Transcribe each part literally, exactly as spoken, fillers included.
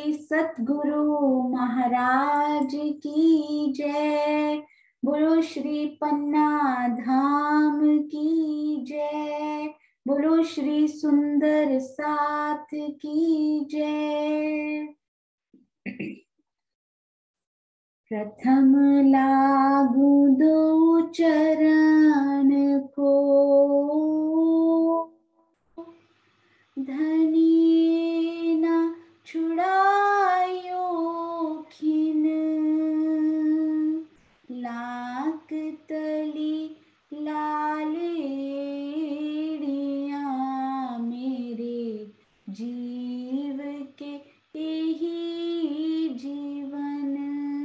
श्री सतगुरु महाराज की जय। बोलो श्री पन्ना धाम की जय। बोलो श्री सुंदर साथ की जय। प्रथम लागू दो चरण को, धनी न छुड़ायो खिन। लाक तली लालेड़िया मेरे जीव के यही जीवन।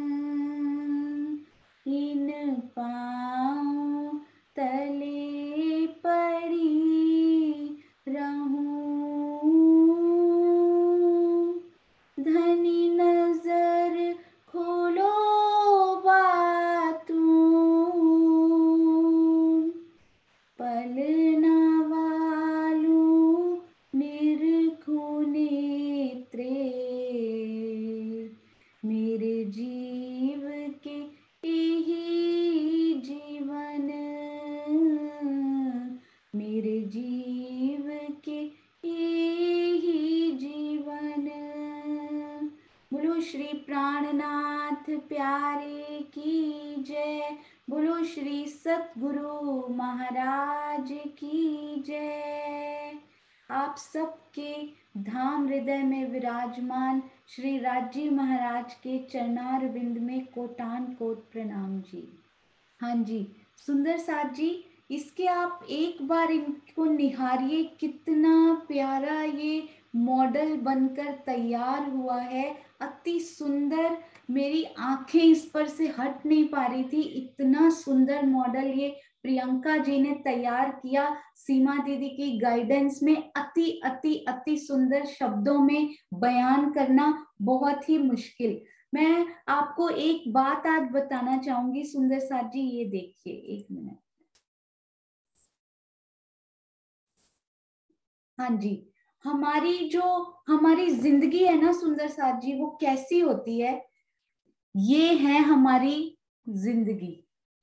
इन पाँव तले पड़ी रहूं, धनी नजर खोलो बातूं। पलना वालू निरखूं नेत्रे, मेरे जीव के यही जीवन। मेरे जीव के यही जीवन। बोलो श्री प्राणनाथ प्यारे की जय। बोलो श्री सतगुरु महाराज की जय। आप सबके धाम हृदय में विराजमान श्री राजी महाराज के चरणार विंद में कोटान कोट प्रणाम जी। हाँ जी सुंदर साथ जी, इसके आप एक बार इनको निहारिए, कितना प्यारा ये मॉडल बनकर तैयार हुआ है। अति सुंदर, मेरी आंखें इस पर से हट नहीं पा रही थी। इतना सुंदर मॉडल ये प्रियंका जी ने तैयार किया सीमा दीदी की गाइडेंस में। अति अति अति सुंदर शब्दों में बयान करना बहुत ही मुश्किल। मैं आपको एक बात आज बताना चाहूंगी सुंदर साथ जी, ये देखिए एक मिनट। हाँ जी, हमारी जो हमारी जिंदगी है ना सुंदर साथ जी, वो कैसी होती है। ये है हमारी जिंदगी,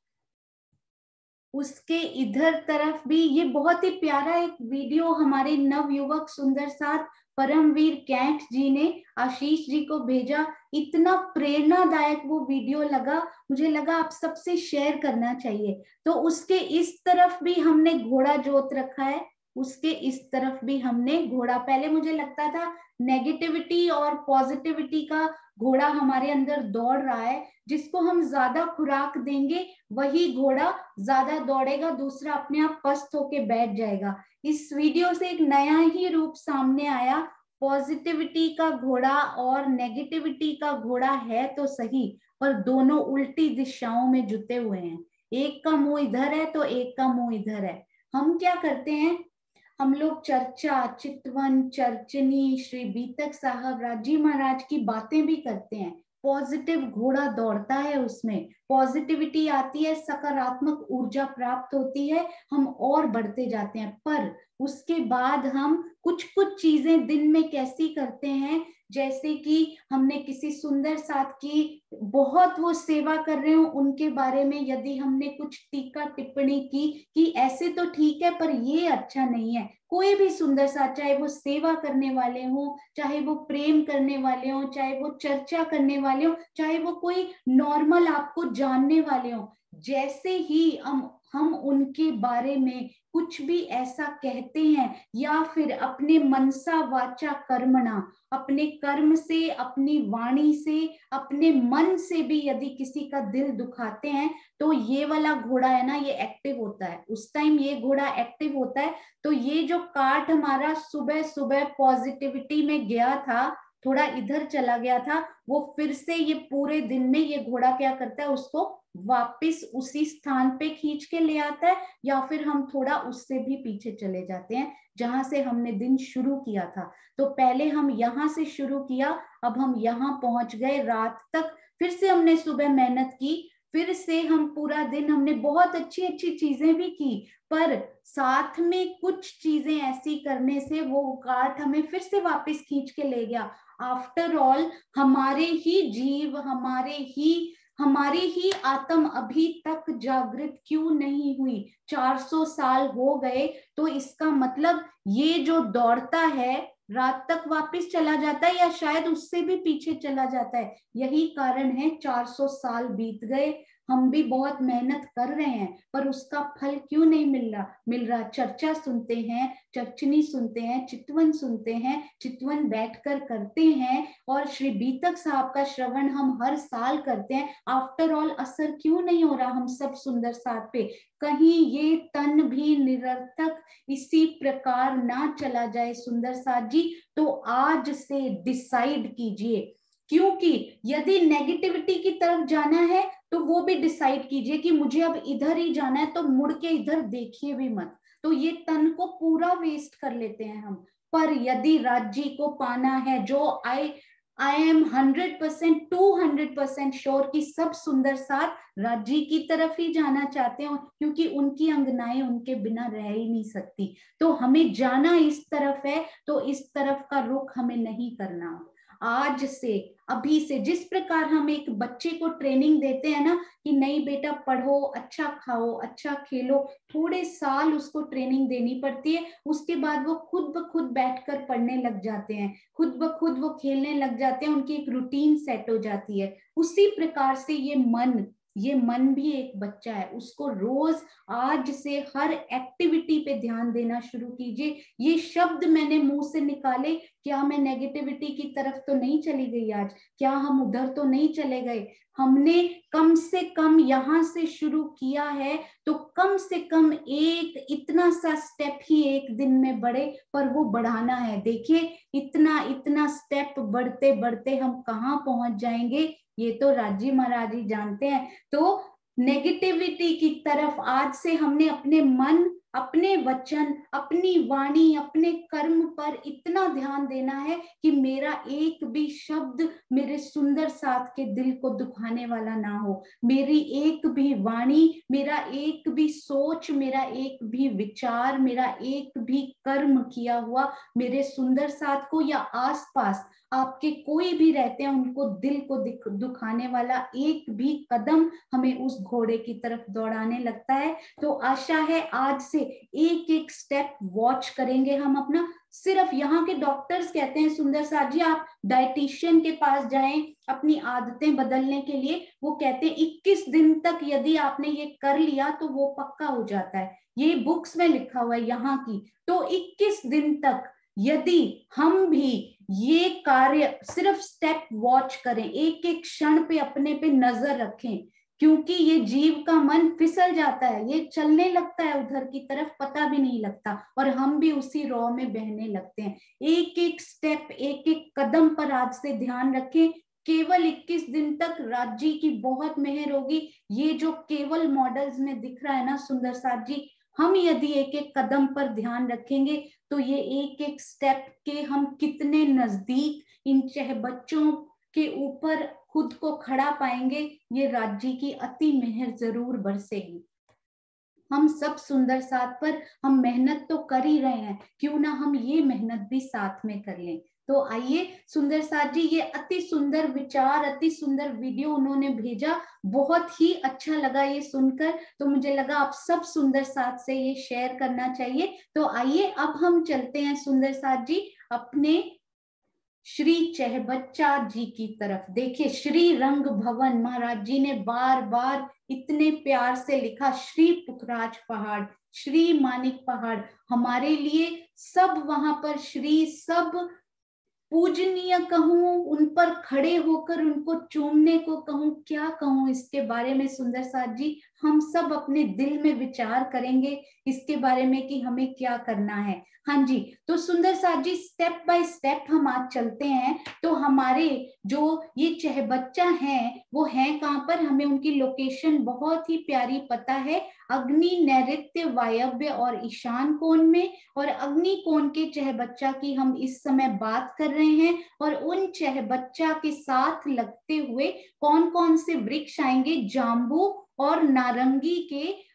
उसके इधर तरफ भी ये बहुत ही प्यारा एक वीडियो हमारे नव युवक सुंदर साथ परमवीर कैंट जी ने आशीष जी को भेजा। इतना प्रेरणादायक वो वीडियो लगा, मुझे लगा आप सबसे शेयर करना चाहिए। तो उसके इस तरफ भी हमने घोड़ा जोत रखा है, उसके इस तरफ भी हमने घोड़ा। पहले मुझे लगता था नेगेटिविटी और पॉजिटिविटी का घोड़ा हमारे अंदर दौड़ रहा है, जिसको हम ज्यादा खुराक देंगे वही घोड़ा ज्यादा दौड़ेगा, दूसरा अपने आप पस्त होके बैठ जाएगा। इस वीडियो से एक नया ही रूप सामने आया। पॉजिटिविटी का घोड़ा और नेगेटिविटी का घोड़ा है तो सही, पर दोनों उल्टी दिशाओं में जुटे हुए हैं। एक का मुंह इधर है तो एक का मुंह इधर है। हम क्या करते हैं, हम लोग चर्चा, चितवन, चर्चनी, श्री बीतक साहब, राजी महाराज की बातें भी करते हैं। पॉजिटिव घोड़ा दौड़ता है, उसमें पॉजिटिविटी आती है, सकारात्मक ऊर्जा प्राप्त होती है, हम और बढ़ते जाते हैं। पर उसके बाद हम कुछ कुछ चीजें दिन में कैसी करते हैं, जैसे कि हमने किसी सुंदर साथ की बहुत वो सेवा कर रहे हो, उनके बारे में यदि हमने कुछ टीका टिप्पणी की कि ऐसे तो ठीक है पर ये अच्छा नहीं है। कोई भी सुंदर साथ, चाहे वो सेवा करने वाले हो, चाहे वो प्रेम करने वाले हो, चाहे वो चर्चा करने वाले हो, चाहे वो कोई नॉर्मल आपको जानने वाले हो, जैसे ही हम हम उनके बारे में कुछ भी ऐसा कहते हैं या फिर अपने मनसा वाचा कर्मणा, अपने कर्म से, अपनी वाणी से, अपने मन से भी यदि किसी का दिल दुखाते हैं तो ये वाला घोड़ा है ना, ये एक्टिव होता है। उस टाइम ये घोड़ा एक्टिव होता है। तो ये जो काट हमारा सुबह सुबह पॉजिटिविटी में गया था, थोड़ा इधर चला गया था, वो फिर से ये पूरे दिन में ये घोड़ा क्या करता है, उसको वापस उसी स्थान पे खींच के ले आता है, या फिर हम थोड़ा उससे भी पीछे चले जाते हैं जहां से हमने दिन शुरू किया था। तो पहले हम यहाँ से शुरू किया, अब हम यहाँ पहुंच गए रात तक, फिर से हमने सुबह मेहनत की, फिर से हम पूरा दिन हमने बहुत अच्छी अच्छी चीजें भी की, पर साथ में कुछ चीजें ऐसी करने से वो काट हमें फिर से वापस खींच के ले गया। आफ्टर ऑल हमारे ही जीव, हमारे ही हमारी ही आत्म अभी तक जागृत क्यों नहीं हुई? चार सौ साल हो गए, तो इसका मतलब ये जो दौड़ता है रात तक वापस चला जाता है या शायद उससे भी पीछे चला जाता है। यही कारण है चार सौ साल बीत गए, हम भी बहुत मेहनत कर रहे हैं, पर उसका फल क्यों नहीं मिल रहा मिल रहा चर्चा सुनते हैं, चर्चनी सुनते हैं, चितवन सुनते हैं, चितवन बैठकर करते हैं, और श्री बीतक साहब का श्रवण हम हर साल करते हैं। आफ्टर ऑल असर क्यों नहीं हो रहा हम सब सुंदर साथ पे? कहीं ये तन भी निरर्थक इसी प्रकार ना चला जाए सुंदर साथ जी? तो आज से डिसाइड कीजिए, क्योंकि यदि नेगेटिविटी की तरफ जाना है तो वो भी डिसाइड कीजिए कि मुझे अब इधर ही जाना है, तो मुड़ के इधर देखिए भी मत। तो ये तन को पूरा वेस्ट कर लेते हैं हम। पर यदि राज्य को पाना है, जो I I am hundred percent two hundred percent sure कि सब सुंदर साथ राज्य की तरफ ही जाना चाहते हैं, क्योंकि उनकी अंगनाएं उनके बिना रह ही नहीं सकती। तो हमें जाना इस तरफ है, तो इस तरफ का रुख हमें नहीं करना। आज से, अभी से, जिस प्रकार हम एक बच्चे को ट्रेनिंग देते हैं ना कि नहीं बेटा पढ़ो, अच्छा खाओ, अच्छा खेलो, थोड़े साल उसको ट्रेनिंग देनी पड़ती है, उसके बाद वो खुद ब खुद बैठकर पढ़ने लग जाते हैं, खुद ब खुद वो खेलने लग जाते हैं, उनकी एक रूटीन सेट हो जाती है। उसी प्रकार से ये मन ये मन भी एक बच्चा है, उसको रोज आज से हर एक्टिविटी पे ध्यान देना शुरू कीजिए। ये शब्द मैंने मुंह से निकाले, क्या मैं नेगेटिविटी की तरफ तो नहीं चली गई आज? क्या हम उधर तो नहीं चले गए? हमने कम से कम यहाँ से शुरू किया है, तो कम से कम एक इतना सा स्टेप ही एक दिन में बढ़े, पर वो बढ़ाना है। देखिए इतना इतना स्टेप बढ़ते बढ़ते हम कहाँ पहुंच जाएंगे, ये तो राजी महाराज ही जानते हैं। तो नेगेटिविटी की तरफ आज से हमने अपने मन, अपने वचन, अपनी वाणी, अपने कर्म पर इतना ध्यान देना है कि मेरा एक भी शब्द मेरे सुंदर साथ के दिल को दुखाने वाला ना हो, मेरी एक भी वाणी, मेरा एक भी सोच, मेरा एक भी विचार, मेरा एक भी कर्म किया हुआ मेरे सुंदर साथ को या आसपास आपके कोई भी रहते हैं उनको दिल को दुखाने वाला एक भी कदम हमें उस घोड़े की तरफ दौड़ाने लगता है। तो आशा है आज से एक एक स्टेप वॉच करेंगे हम अपना। सिर्फ यहाँ के डॉक्टर्स कहते हैं सुंदर साथ जी आप डाइटिशियन के पास जाएं अपनी आदतें बदलने के लिए, वो कहते हैं इक्कीस दिन तक यदि आपने ये कर लिया तो वो पक्का हो जाता है। ये बुक्स में लिखा हुआ है यहाँ की। तो इक्कीस दिन तक यदि हम भी ये कार्य सिर्फ स्टेप वॉच करें, एक एक क्षण पे अपने पे नजर रखें, क्योंकि ये जीव का मन फिसल जाता है, ये चलने लगता है उधर की तरफ, पता भी नहीं लगता, और हम भी उसी रॉ में बहने लगते हैं। एक एक स्टेप, एक एक कदम पर आज से ध्यान रखें। केवल इक्कीस दिन तक राज्य की बहुत मेहर होगी। ये जो केवल मॉडल्स में दिख रहा है ना सुंदर साथ जी, हम यदि एक एक कदम पर ध्यान रखेंगे तो ये एक एक स्टेप के हम कितने नजदीक इन चाहे बच्चों के ऊपर खुद को खड़ा पाएंगे। ये राज्य की अति मेहर जरूर बरसेगी। हम सब सुंदर साथ पर हम मेहनत तो कर ही रहे हैं, क्यों ना हम ये मेहनत भी साथ में कर लें। तो आइए सुंदर साथ जी, ये अति सुंदर विचार, अति सुंदर वीडियो उन्होंने भेजा, बहुत ही अच्छा लगा ये सुनकर। तो मुझे लगा आप सब सुंदर साथ से ये शेयर करना चाहिए। तो आइए अब हम चलते हैं सुंदर साथ जी अपने श्री चहबच्चा जी की तरफ। देखिए श्री रंग भवन महाराज जी ने बार बार इतने प्यार से लिखा, श्री पुखराज पहाड़, श्री मानिक पहाड़, हमारे लिए सब वहां पर श्री, सब पूजनीय कहूं, उन पर खड़े होकर उनको चूमने को कहूं, क्या कहूं इसके बारे में सुंदर साथ जी। हम सब अपने दिल में विचार करेंगे इसके बारे में कि हमें क्या करना है। हाँ जी, तो सुंदर साथ जी स्टेप बाय स्टेप हम आज चलते हैं। तो हमारे जो ये चहबच्चा हैं वो हैं कहाँ पर, हमें उनकी लोकेशन बहुत ही प्यारी पता है, अग्नि, नैऋत्य, वायव्य और ईशान कोण में। और अग्नि कोण के चहबच्चा की हम इस समय बात कर रहे हैं, और उन चहबच्चा के साथ लगते हुए कौन कौन से वृक्ष आएंगे, जाम्बू और नारंगी के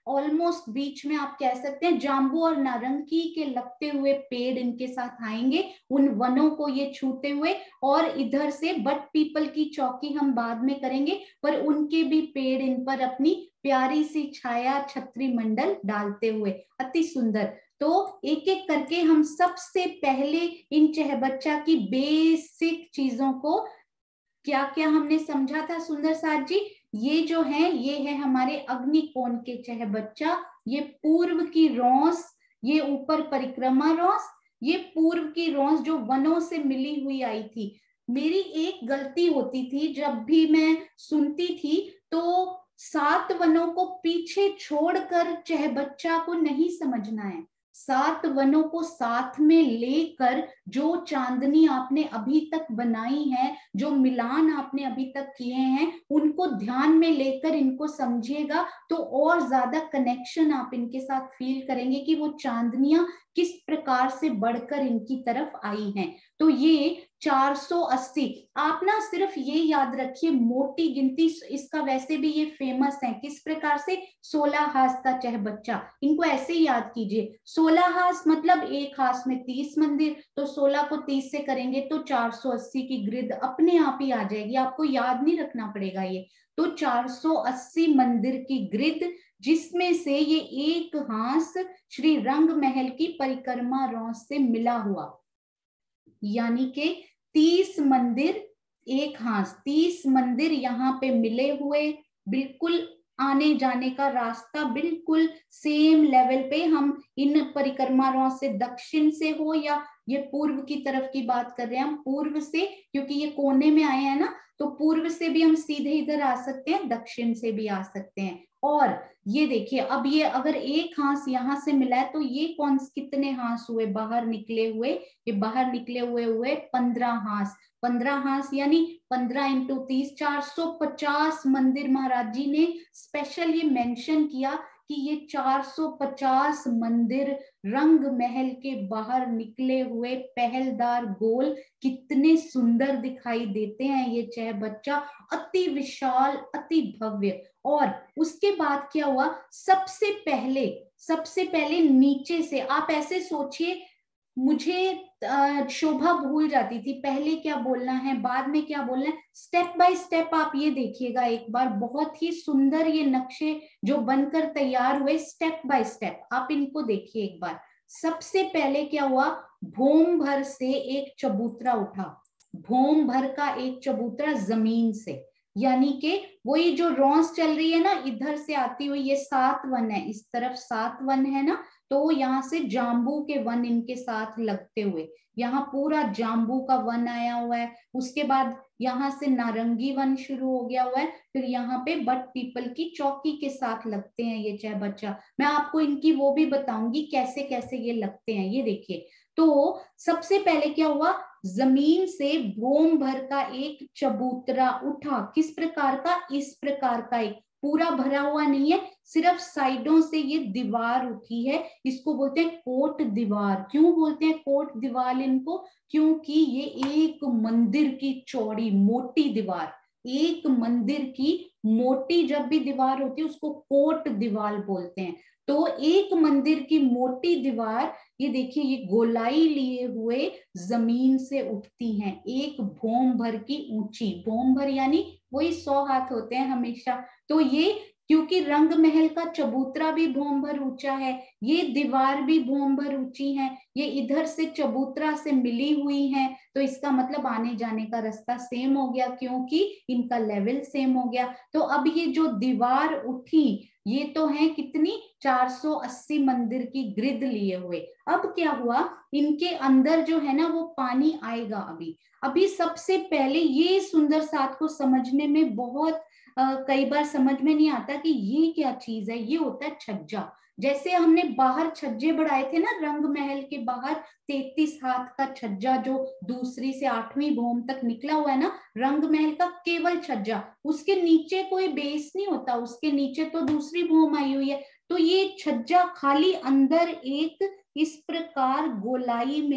ऑलमोस्ट बीच में आप कह सकते हैं जाम्बू और नारंगी के लगते हुए पेड़ इनके साथ आएंगे, उन वनों को ये छूते हुए, और इधर से बट पीपल की चौकी हम बाद में करेंगे, पर उनके भी पेड़ इन पर अपनी प्यारी सी छाया छत्री मंडल डालते हुए, अति सुंदर। तो एक एक करके हम सबसे पहले इन चहबच्चा की बेसिक चीजों को क्या क्या हमने समझा था सुंदर साथ जी। ये जो है ये है हमारे अग्निकोण के चहबच्चा, ये पूर्व की रौस, ये ऊपर परिक्रमा रौस, ये पूर्व की रौस जो वनों से मिली हुई आई थी। मेरी एक गलती होती थी, जब भी मैं सुनती थी तो सात वनों को पीछे छोड़कर चहबच्चा को नहीं समझना है, सात वनों को साथ में लेकर जो चांदनी आपने अभी तक बनाई है, जो मिलान आपने अभी तक किए हैं, उनको ध्यान में लेकर इनको समझिएगा तो और ज्यादा कनेक्शन आप इनके साथ फील करेंगे कि वो चांदनियां किस प्रकार से बढ़कर इनकी तरफ आई हैं। तो ये चार सौ अस्सी, आप ना सिर्फ ये याद रखिए, मोटी गिनती इसका वैसे भी ये फेमस है, किस प्रकार से, सोलह हाथ का चहबच्चा, इनको ऐसे ही याद कीजिए। सोलह हाथ मतलब एक हाथ में तीस मंदिर, तो सोलह को तीस से करेंगे तो चार सौ अस्सी की ग्रिड अपने आप ही आ जाएगी, आपको याद नहीं रखना पड़ेगा ये। तो चार सौ अस्सी मंदिर की ग्रिड, जिसमें से ये एक हाथ श्री रंग महल की परिक्रमा रौस से मिला हुआ, यानी के तीस मंदिर एक हाथ, तीस मंदिर यहाँ पे मिले हुए, बिल्कुल आने जाने का रास्ता बिल्कुल सेम लेवल पे। हम इन परिक्रमा रौस से दक्षिण से हो या ये पूर्व की तरफ की बात कर रहे हैं, हम पूर्व से, क्योंकि ये कोने में आए हैं ना, तो पूर्व से भी हम सीधे इधर आ सकते हैं, दक्षिण से भी आ सकते हैं। और ये देखिए, अब ये अगर एक हाथ यहाँ से मिला है तो ये कौन कितने हाथ हुए बाहर निकले हुए, ये बाहर निकले हुए हुए पंद्रह हाथ, पंद्रह हाथ यानी पंद्रह इंटू तीस, चार सौ पचास मंदिर महाराज जी ने स्पेशल ये मेंशन किया कि ये चार सौ पचास मंदिर रंग महल के बाहर निकले हुए पहलदार गोल कितने सुंदर दिखाई देते हैं। ये चहबच्चा अति विशाल, अति भव्य। और उसके बाद क्या हुआ, सबसे पहले सबसे पहले नीचे से, आप ऐसे सोचिए, मुझे शोभा भूल जाती थी पहले क्या बोलना है बाद में क्या बोलना है, स्टेप बाय स्टेप आप ये देखिएगा एक बार, बहुत ही सुंदर ये नक्शे जो बनकर तैयार हुए, स्टेप बाय स्टेप आप इनको देखिए एक बार। सबसे पहले क्या हुआ, भूम भर से एक चबूतरा उठा, भूम भर का एक चबूतरा जमीन से, यानी कि वही जो रौस चल रही है ना इधर से आती हुई, ये सात वन है, इस तरफ सात वन है ना, तो यहाँ से जाम्बू के वन इनके साथ लगते हुए, यहाँ पूरा जाम्बू का वन आया हुआ है। उसके बाद यहाँ से नारंगी वन शुरू हो गया हुआ है, फिर यहाँ पे बट पीपल की चौकी के साथ लगते हैं ये चहबच्चा। मैं आपको इनकी वो भी बताऊंगी कैसे कैसे ये लगते हैं, ये देखिए। तो सबसे पहले क्या हुआ, जमीन से भूम भर का एक चबूतरा उठा, किस प्रकार का, इस प्रकार का, एक पूरा भरा हुआ नहीं है, सिर्फ साइडों से ये दीवार उठी है, इसको बोलते हैं कोट दीवार। क्यों बोलते हैं कोट दीवार इनको, क्योंकि ये एक मंदिर की चौड़ी मोटी दीवार, एक मंदिर की मोटी जब भी दीवार होती है उसको कोट दीवार बोलते हैं। तो एक मंदिर की मोटी दीवार, ये देखिए ये गोलाई लिए हुए जमीन से उठती हैं, एक भौम भर की ऊंची, भौम भर यानी वही सौ हाथ होते हैं हमेशा, तो ये क्योंकि रंग महल का चबूतरा भी भौम भर ऊंचा है, ये दीवार भी भौम भर ऊंची है, ये इधर से चबूतरा से मिली हुई है, तो इसका मतलब आने जाने का रास्ता सेम हो गया क्योंकि इनका लेवल सेम हो गया। तो अब ये जो दीवार उठी ये तो है कितनी, चार सौ अस्सी मंदिर की ग्रिड लिए हुए। अब क्या हुआ, इनके अंदर जो है ना वो पानी आएगा अभी। अभी सबसे पहले ये सुंदर साथ को समझने में बहुत आ, कई बार समझ में नहीं आता कि ये क्या चीज है, ये होता है छज्जा। जैसे हमने बाहर छज्जे बढ़ाए थे ना रंग महल के बाहर, तैतीस हाथ का छज्जा जो दूसरी से आठवीं भौम तक निकला हुआ है ना, रंग महल का केवल छज्जा, उसके नीचे कोई बेस नहीं होता, उसके नीचे तो दूसरी भौम आई हुई है। तो ये छज्जा खाली अंदर एक इस प्रकार गोलाई में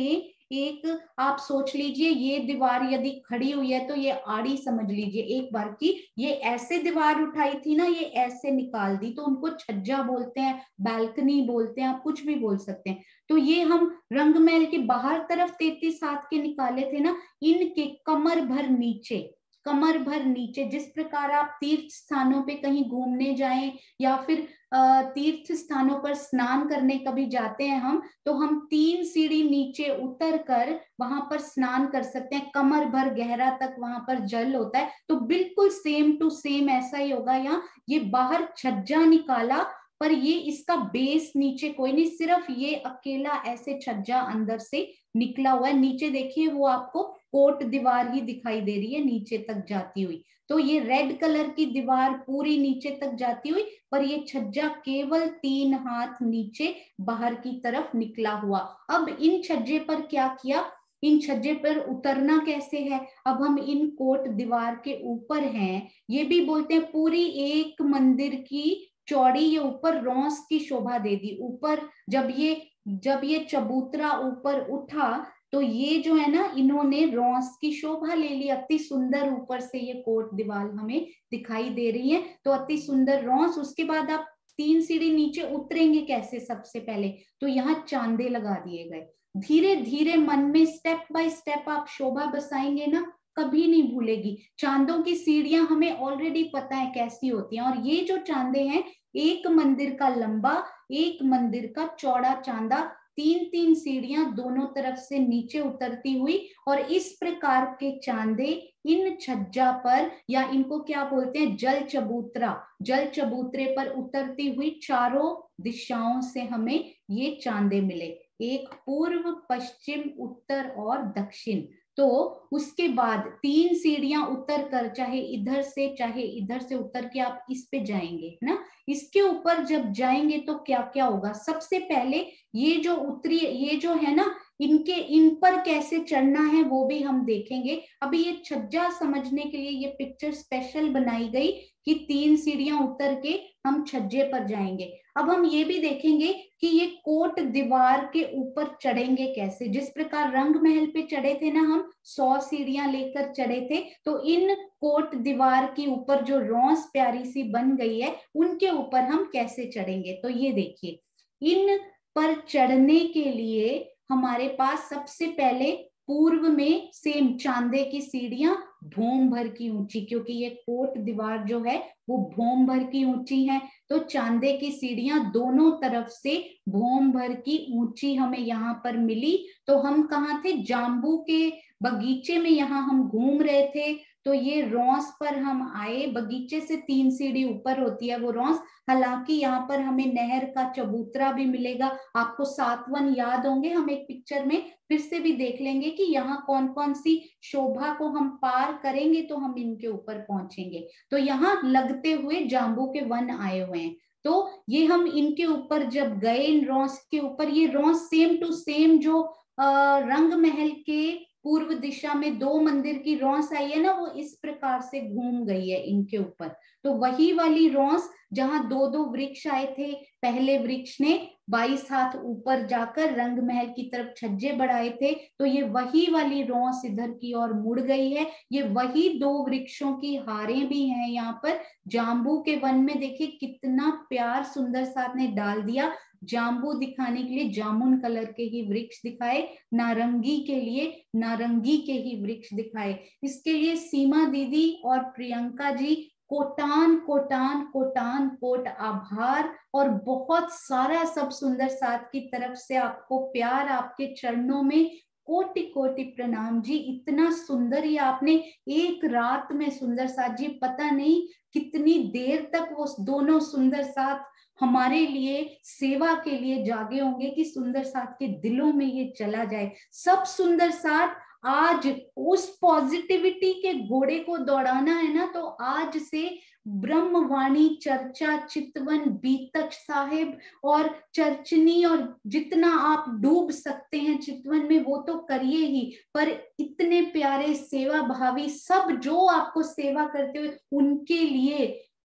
एक आप सोच लीजिए ये दीवार यदि खड़ी हुई है तो ये आड़ी समझ लीजिए एक बार की, ये ऐसे दीवार उठाई थी ना, ये ऐसे निकाल दी, तो उनको छज्जा बोलते हैं, बालकनी बोलते हैं, आप कुछ भी बोल सकते हैं। तो ये हम रंगमहल के बाहर तरफ तैतीस हाथ के निकाले थे ना, इनके कमर भर नीचे, कमर भर नीचे, जिस प्रकार आप तीर्थ स्थानों पे कहीं घूमने जाएं या फिर तीर्थ स्थानों पर स्नान करने कभी जाते हैं हम, तो हम तीन सीढ़ी नीचे उतर कर वहां पर स्नान कर सकते हैं, कमर भर गहरा तक वहां पर जल होता है। तो बिल्कुल सेम टू सेम ऐसा ही होगा यहाँ। ये बाहर छज्जा निकाला, पर ये इसका बेस नीचे कोई नहीं, सिर्फ ये अकेला ऐसे छज्जा अंदर से निकला हुआ है। नीचे देखिए वो आपको कोट दीवार ही दिखाई दे रही है नीचे तक जाती हुई। तो ये रेड कलर की दीवार पूरी नीचे तक जाती हुई, पर ये छज्जा केवल तीन हाथ नीचे बाहर की तरफ निकला हुआ। अब इन छज्जे पर क्या किया, इन छज्जे पर उतरना कैसे है, अब हम इन कोट दीवार के ऊपर हैं, ये भी बोलते हैं पूरी एक मंदिर की चौड़ी, ये ऊपर रौंस की शोभा दे दी। ऊपर जब ये जब ये चबूतरा ऊपर उठा तो ये जो है ना, इन्होंने रौंस की शोभा ले ली, अति सुंदर ऊपर से ये कोट दीवार हमें दिखाई दे रही है, तो अति सुंदर रौंस। उसके बाद आप तीन सीढ़ी नीचे उतरेंगे कैसे, सबसे पहले तो यहाँ चांदे लगा दिए गए। धीरे धीरे मन में स्टेप बाय स्टेप आप शोभा बसाएंगे ना, कभी नहीं भूलेगी। चांदों की सीढ़ियां हमें ऑलरेडी पता है कैसी होती हैं, और ये जो चांदे हैं, एक मंदिर का लंबा, एक मंदिर का चौड़ा चांदा, तीन तीन सीढ़ियां दोनों तरफ से नीचे उतरती हुई, और इस प्रकार के चांदे इन छज्जा पर, या इनको क्या बोलते हैं, जल चबूतरा, जल चबूतरे पर उतरती हुई चारों दिशाओं से हमें ये चांदे मिले, एक पूर्व, पश्चिम, उत्तर और दक्षिण। तो उसके बाद तीन सीढ़ियां उतर कर, चाहे इधर से चाहे इधर से उतर के आप इस पे जाएंगे ना, इसके ऊपर जब जाएंगे तो क्या क्या होगा, सबसे पहले ये जो उतरी, ये जो है ना, इनके इन पर कैसे चढ़ना है वो भी हम देखेंगे। अभी ये छज्जा समझने के लिए ये पिक्चर स्पेशल बनाई गई कि तीन सीढ़ियां उतर के हम छज्जे पर जाएंगे। अब हम ये भी देखेंगे कि ये कोट दीवार के ऊपर चढ़ेंगे कैसे, जिस प्रकार रंग महल पे चढ़े थे ना हम, सौ सीढ़ियां लेकर चढ़े थे, तो इन कोट दीवार के ऊपर जो रौंस प्यारी सी बन गई है, उनके ऊपर हम कैसे चढ़ेंगे। तो ये देखिए, इन पर चढ़ने के लिए हमारे पास सबसे पहले पूर्व में सेम चांदे की सीढ़ियां भौम भर की ऊंची, क्योंकि ये कोट दीवार जो है वो भौम भर की ऊंची है, तो चांदे की सीढ़ियां दोनों तरफ से भौम भर की ऊंची हमें यहाँ पर मिली। तो हम कहाँ थे, जाम्बू के बगीचे में यहाँ हम घूम रहे थे, तो ये रौंस पर हम आए, बगीचे से तीन सीढ़ी ऊपर होती है वो रौंस। हालांकि यहाँ पर हमें नहर का चबूतरा भी मिलेगा, आपको सातवन याद होंगे, हम एक पिक्चर में फिर से भी देख लेंगे कि यहाँ कौन कौन सी शोभा को हम पार करेंगे तो हम इनके ऊपर पहुंचेंगे। तो यहाँ लगते हुए जाम्बू के वन आए हुए हैं, तो ये हम इनके ऊपर जब गए, इन रौंस के ऊपर, ये रौंस सेम टू सेम जो आ, रंग महल के पूर्व दिशा में दो मंदिर की रौंस आई है ना, वो इस प्रकार से घूम गई है इनके ऊपर। तो वही वाली रौंस जहां दो दो वृक्ष आए थे, पहले वृक्ष ने बाईस हाथ ऊपर जाकर रंग महल की तरफ छज्जे बढ़ाए थे, तो ये वही वाली रौंस इधर की ओर मुड़ गई है। ये वही दो वृक्षों की हारें भी हैं यहाँ पर। जाम्बू के वन में देखिए कितना प्यार सुंदर साथ ने डाल दिया, जाम्बू दिखाने के लिए जामुन कलर के ही वृक्ष दिखाए, नारंगी के लिए नारंगी के ही वृक्ष दिखाए। इसके लिए सीमा दीदी और प्रियंका जी कोटान कोटान कोटान कोट आभार, और बहुत सारा सब सुंदर साथ की तरफ से आपको प्यार, आपके चरणों में कोटि कोटि प्रणाम जी। इतना सुंदर ये आपने एक रात में सुंदर साथ जी, पता नहीं कितनी देर तक वो दोनों सुंदर साथ हमारे लिए सेवा के लिए जागे होंगे कि सुंदर साथ के दिलों में ये चला जाए। सब सुंदर साथ आज उस पॉजिटिविटी के घोड़े को दौड़ाना है ना, तो आज से ब्रह्मवाणी, चर्चा, चितवन, बीतक साहिब और चर्चनी, और जितना आप डूब सकते हैं चितवन में वो तो करिए ही, पर इतने प्यारे सेवा भावी सब जो आपको सेवा करते हुए, उनके लिए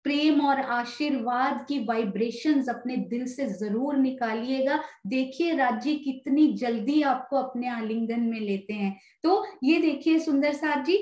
प्रेम और आशीर्वाद की वाइब्रेशंस अपने दिल से जरूर निकालिएगा। देखिए राजी कितनी जल्दी आपको अपने आलिंगन में लेते हैं। तो ये देखिए सुंदर साथ जी,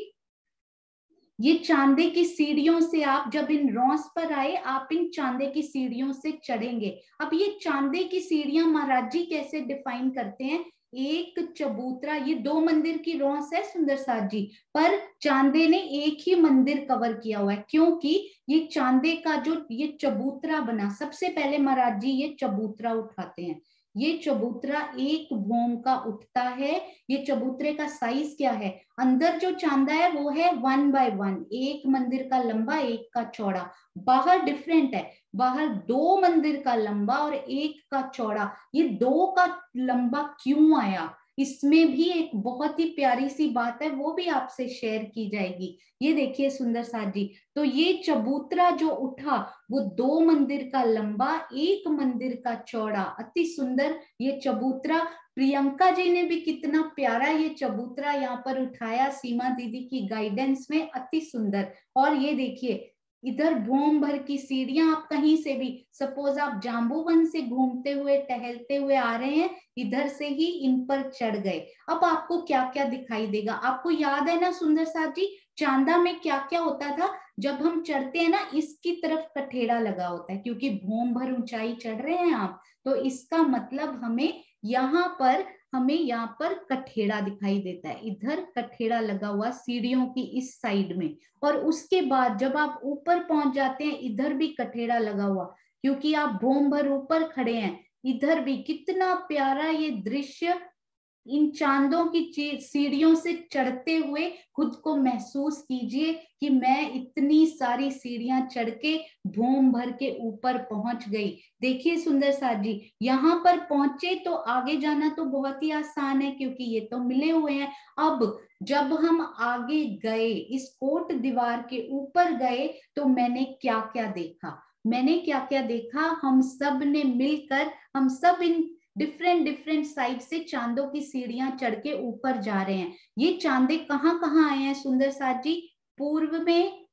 ये चांदे की सीढ़ियों से आप जब इन रॉस पर आए, आप इन चांदे की सीढ़ियों से चढ़ेंगे। अब ये चांदे की सीढ़ियां महाराज जी कैसे डिफाइन करते हैं? एक चबूतरा, ये दो मंदिर की रॉस है सुंदर साथ जी, पर चांदे ने एक ही मंदिर कवर किया हुआ है, क्योंकि ये चांदे का जो ये चबूतरा बना, सबसे पहले महाराज जी ये चबूतरा उठाते हैं। ये चबूतरा एक भोम का उठता है। ये चबूतरे का साइज क्या है? अंदर जो चांदा है वो है वन बाय वन, एक मंदिर का लंबा एक का चौड़ा। बाहर डिफरेंट है, बाहर दो मंदिर का लंबा और एक का चौड़ा। ये दो का लंबा क्यों आया, इसमें भी एक बहुत ही प्यारी सी बात है, वो भी आपसे शेयर की जाएगी। ये देखिए सुंदर साथ जी, तो ये चबूतरा जो उठा वो दो मंदिर का लंबा एक मंदिर का चौड़ा, अति सुंदर ये चबूतरा। प्रियंका जी ने भी कितना प्यारा ये चबूतरा यहाँ पर उठाया सीमा दीदी की गाइडेंस में, अति सुंदर। और ये देखिए इधर भोम भर की सीढ़ियां, आप कहीं से भी, सपोज आप जाम्बूवन से घूमते हुए टहलते हुए आ रहे हैं, इधर से ही इन पर चढ़ गए। अब आपको क्या क्या दिखाई देगा? आपको याद है ना सुंदर साथ जी, चांदा में क्या क्या होता था? जब हम चढ़ते हैं ना, इसकी तरफ कठेड़ा लगा होता है, क्योंकि भोम भर ऊंचाई चढ़ रहे हैं आप, तो इसका मतलब हमें यहाँ पर हमें यहाँ पर कठेड़ा दिखाई देता है, इधर कठेड़ा लगा हुआ सीढ़ियों की इस साइड में। और उसके बाद जब आप ऊपर पहुंच जाते हैं, इधर भी कठेड़ा लगा हुआ, क्योंकि आप भोम भर ऊपर खड़े हैं। इधर भी कितना प्यारा ये दृश्य, इन चांदों की सीढ़ियों से चढ़ते हुए खुद को महसूस कीजिए कि मैं इतनी सारी सीढ़ियां चढ़ के भोम भर के ऊपर पहुंच गई। देखिए सुंदर साथ जी, यहाँ पर पहुंचे तो आगे जाना तो बहुत ही आसान है, क्योंकि ये तो मिले हुए हैं। अब जब हम आगे गए, इस कोट दीवार के ऊपर गए, तो मैंने क्या क्या देखा? मैंने क्या क्या देखा? हम सब ने मिलकर, हम सब इन डिफरेंट डिफरेंट साइड से चांदों की सीढ़ियां चढ़ के ऊपर जा रहे हैं। ये चांदे कहाँ कहाँ आए हैं सुंदर साथ जी? पूर्व में,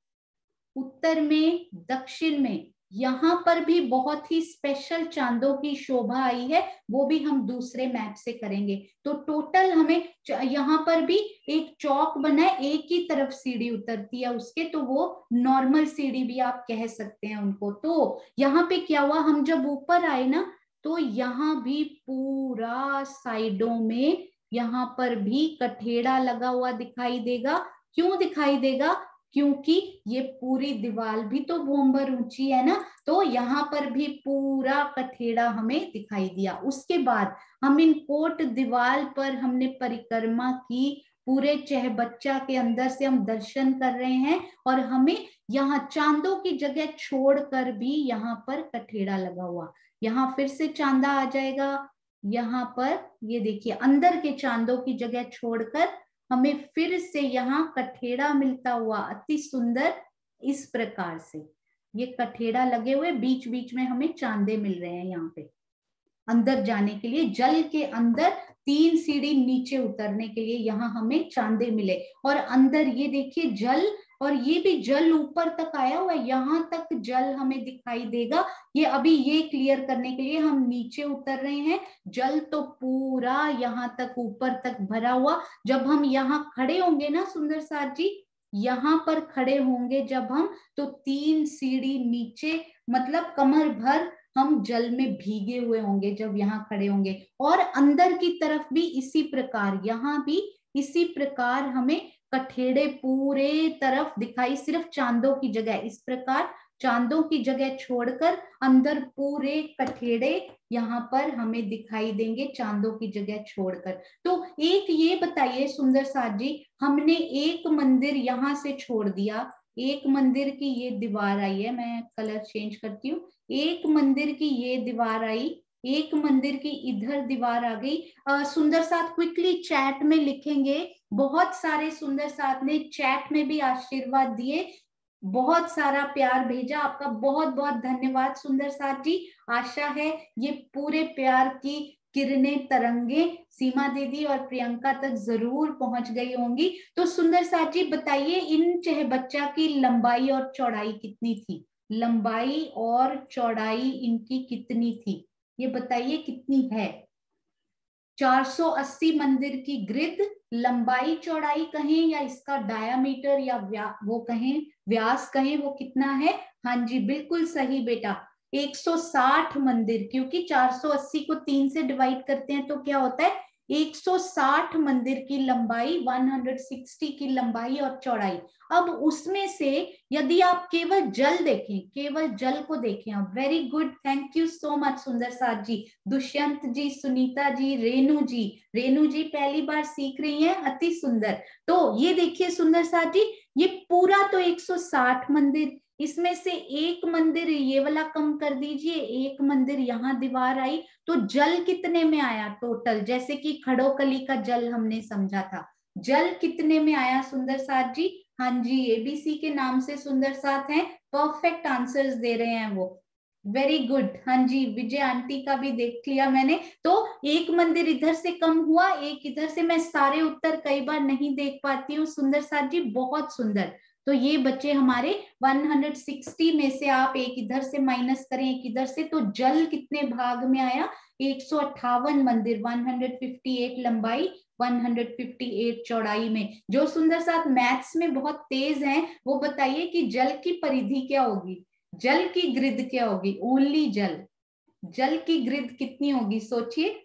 उत्तर में, दक्षिण में। यहाँ पर भी बहुत ही स्पेशल चांदों की शोभा आई है, वो भी हम दूसरे मैप से करेंगे। तो टोटल हमें यहाँ पर भी एक चौक बना है, एक ही तरफ सीढ़ी उतरती है उसके, तो वो नॉर्मल सीढ़ी भी आप कह सकते हैं उनको। तो यहाँ पे क्या हुआ, हम जब ऊपर आए ना, तो यहाँ भी पूरा साइडों में यहाँ पर भी कठेड़ा लगा हुआ दिखाई देगा। क्यों दिखाई देगा? क्योंकि ये पूरी दीवार भी तो भोम भर ऊंची है ना, तो यहाँ पर भी पूरा कठेड़ा हमें दिखाई दिया। उसके बाद हम इन कोट दीवार पर हमने परिक्रमा की, पूरे चहबच्चा के अंदर से हम दर्शन कर रहे हैं, और हमें यहाँ चांदों की जगह छोड़कर भी यहाँ पर कठेड़ा लगा हुआ। यहाँ फिर से चांदा आ जाएगा, यहाँ पर ये देखिए अंदर के चांदों की जगह छोड़कर हमें फिर से यहाँ कठेड़ा मिलता हुआ, अति सुंदर। इस प्रकार से ये कठेड़ा लगे हुए, बीच बीच में हमें चांदे मिल रहे हैं यहाँ पे। अंदर जाने के लिए, जल के अंदर तीन सीढ़ी नीचे उतरने के लिए यहाँ हमें चांदे मिले। और अंदर ये देखिए जल, और ये भी जल ऊपर तक आया हुआ है, यहाँ तक जल हमें दिखाई देगा। ये अभी ये क्लियर करने के लिए हम नीचे उतर रहे हैं, जल तो पूरा यहाँ तक ऊपर तक भरा हुआ। जब हम यहाँ खड़े होंगे ना सुंदर साथ जी, यहाँ पर खड़े होंगे जब हम, तो तीन सीढ़ी नीचे, मतलब कमर भर हम जल में भीगे हुए होंगे जब यहाँ खड़े होंगे। और अंदर की तरफ भी इसी प्रकार, यहाँ भी इसी प्रकार हमें कठेड़े पूरे तरफ दिखाई, सिर्फ चांदों की जगह, इस प्रकार चांदों की जगह छोड़कर अंदर पूरे कठेड़े यहाँ पर हमें दिखाई देंगे, चांदों की जगह छोड़कर। तो एक ये बताइए सुंदर साथ जी, हमने एक मंदिर यहाँ से छोड़ दिया, एक मंदिर की ये दीवार आई है, मैं कलर चेंज करती हूँ, एक मंदिर की ये दीवार आई, एक मंदिर की इधर दीवार आ गई। आ, सुंदर साथ क्विकली चैट में लिखेंगे, बहुत सारे सुंदर साथ ने चैट में भी आशीर्वाद दिए, बहुत सारा प्यार भेजा, आपका बहुत बहुत धन्यवाद सुंदर साथ जी। आशा है ये पूरे प्यार की किरणें, तरंगे सीमा दीदी और प्रियंका तक जरूर पहुंच गई होंगी। तो सुंदर साथ जी बताइए, इन चहबच्चा की लंबाई और चौड़ाई कितनी थी? लंबाई और चौड़ाई इनकी कितनी थी, ये बताइए कितनी है। चार सौ अस्सी मंदिर की ग्रिड, लंबाई चौड़ाई कहें या इसका डायामीटर या व्या, वो कहें व्यास कहें, वो कितना है। हाँ जी बिल्कुल सही बेटा, एक सौ साठ मंदिर, क्योंकि चार सौ अस्सी को तीन से डिवाइड करते हैं तो क्या होता है एक सौ साठ मंदिर की लंबाई, एक सौ साठ की लंबाई और चौड़ाई। अब उसमें से यदि आप केवल जल देखें, केवल जल को देखें आप, very good, thank you so much सुंदर साथ जी, दुष्यंत जी, सुनीता जी, रेणु जी, रेणु जी पहली बार सीख रही हैं, अति सुंदर। तो ये देखिए सुंदर साथ जी, ये पूरा तो एक सौ साठ मंदिर, इसमें से एक मंदिर ये वाला कम कर दीजिए, एक मंदिर यहाँ दीवार आई, तो जल कितने में आया टोटल, जैसे कि खड़ोकली का जल हमने समझा था, जल कितने में आया सुंदर साथ जी। हाँ जी, एबीसी के नाम से सुंदर साथ हैं, परफेक्ट आंसर्स दे रहे हैं वो, वेरी गुड। हाँ जी, विजय आंटी का भी देख लिया मैंने, तो एक मंदिर इधर से कम हुआ, एक इधर से, मैं सारे उत्तर कई बार नहीं देख पाती हूँ सुंदर साथ जी, बहुत सुंदर। तो ये बच्चे हमारे एक सौ साठ में से आप एक इधर से माइनस करें, एक इधर से, तो जल कितने भाग में आया, एक सौ अट्ठावन मंदिर, एक सौ अट्ठावन लंबाई, एक सौ अट्ठावन चौड़ाई में। जो सुंदर साथ मैथ्स में बहुत तेज हैं वो बताइए कि जल की परिधि क्या होगी, जल की ग्रिड क्या होगी, ओनली जल, जल की ग्रिड कितनी होगी सोचिए, एक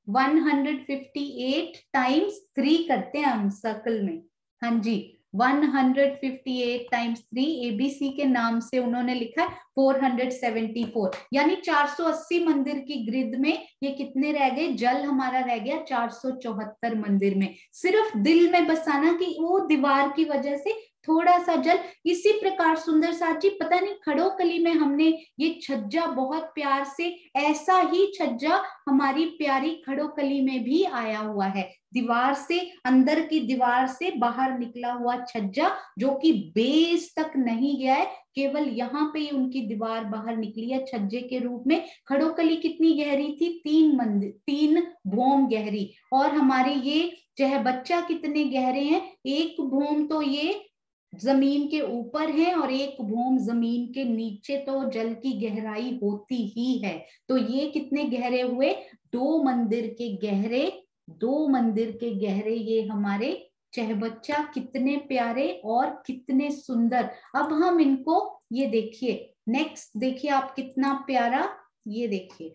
सौ अट्ठावन टाइम्स थ्री करते हैं हम सर्कल में। हाँ जी, एक सौ अट्ठावन टाइम्स थ्री, एबीसी के नाम से उन्होंने लिखा है चार सौ चौहत्तर, यानी चार सौ अस्सी मंदिर की ग्रिड में ये कितने रह गए, जल हमारा रह गया चार सौ चौहत्तर मंदिर में। सिर्फ दिल में बसाना कि वो दीवार की वजह से थोड़ा सा जल। इसी प्रकार सुंदर साथ जी, पता नहीं खड़ोकली में हमने ये छज्जा बहुत प्यार से, ऐसा ही छज्जा हमारी प्यारी खड़ोकली में भी आया हुआ है, दीवार से, अंदर की दीवार से बाहर निकला हुआ छज्जा, जो कि बेस तक नहीं गया है, केवल यहाँ पे ही उनकी दीवार बाहर निकली है छज्जे के रूप में। खड़ोकली कितनी गहरी थी, तीन मंदिर, तीन भौम गहरी, और हमारे ये चहबच्चा कितने गहरे हैं, एक भौम तो ये जमीन के ऊपर है और एक भौम जमीन के नीचे, तो जल की गहराई होती ही है। तो ये कितने गहरे हुए, दो मंदिर के गहरे, दो मंदिर के गहरे ये हमारे चहबच्चा, कितने प्यारे और कितने सुंदर। अब हम इनको, ये देखिए नेक्स्ट, देखिए आप कितना प्यारा, ये देखिए,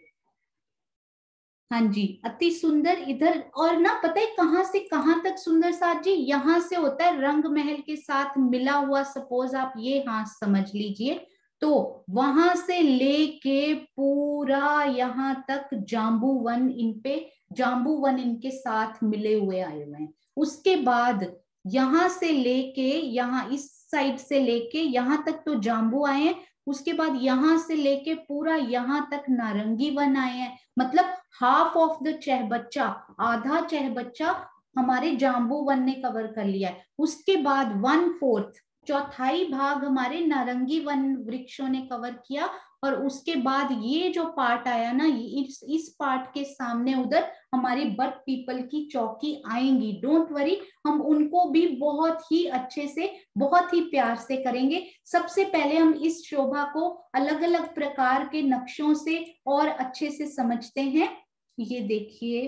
हाँ जी अति सुंदर। इधर और ना पता है कहां से कहां तक सुंदर साथ जी, यहां से होता है रंग महल के साथ मिला हुआ, सपोज आप ये हाथ समझ लीजिए, तो वहां से लेके पूरा यहाँ तक जाम्बू वन, इन पे जाम्बू वन इनके साथ मिले हुए आए हुए हैं। उसके बाद यहां से लेके यहाँ, इस साइड से लेके यहाँ तक तो जाम्बू आए हैं, उसके बाद यहां से लेके पूरा यहाँ तक नारंगी वन आए हैं, मतलब हाफ ऑफ द चहबच्चा, आधा चहबच्चा हमारे जाम्बू वन ने कवर कर लिया है। उसके बाद वन फोर्थ, चौथाई भाग हमारे नारंगी वन वृक्षों ने कवर किया, और उसके बाद ये जो पार्ट आया ना, इस इस पार्ट के सामने उधर हमारी बट पीपल की चौकी आएंगी, डोंट वरी, हम उनको भी बहुत ही अच्छे से, बहुत ही प्यार से करेंगे। सबसे पहले हम इस शोभा को अलग अलग प्रकार के नक्शों से और अच्छे से समझते हैं। ये देखिए,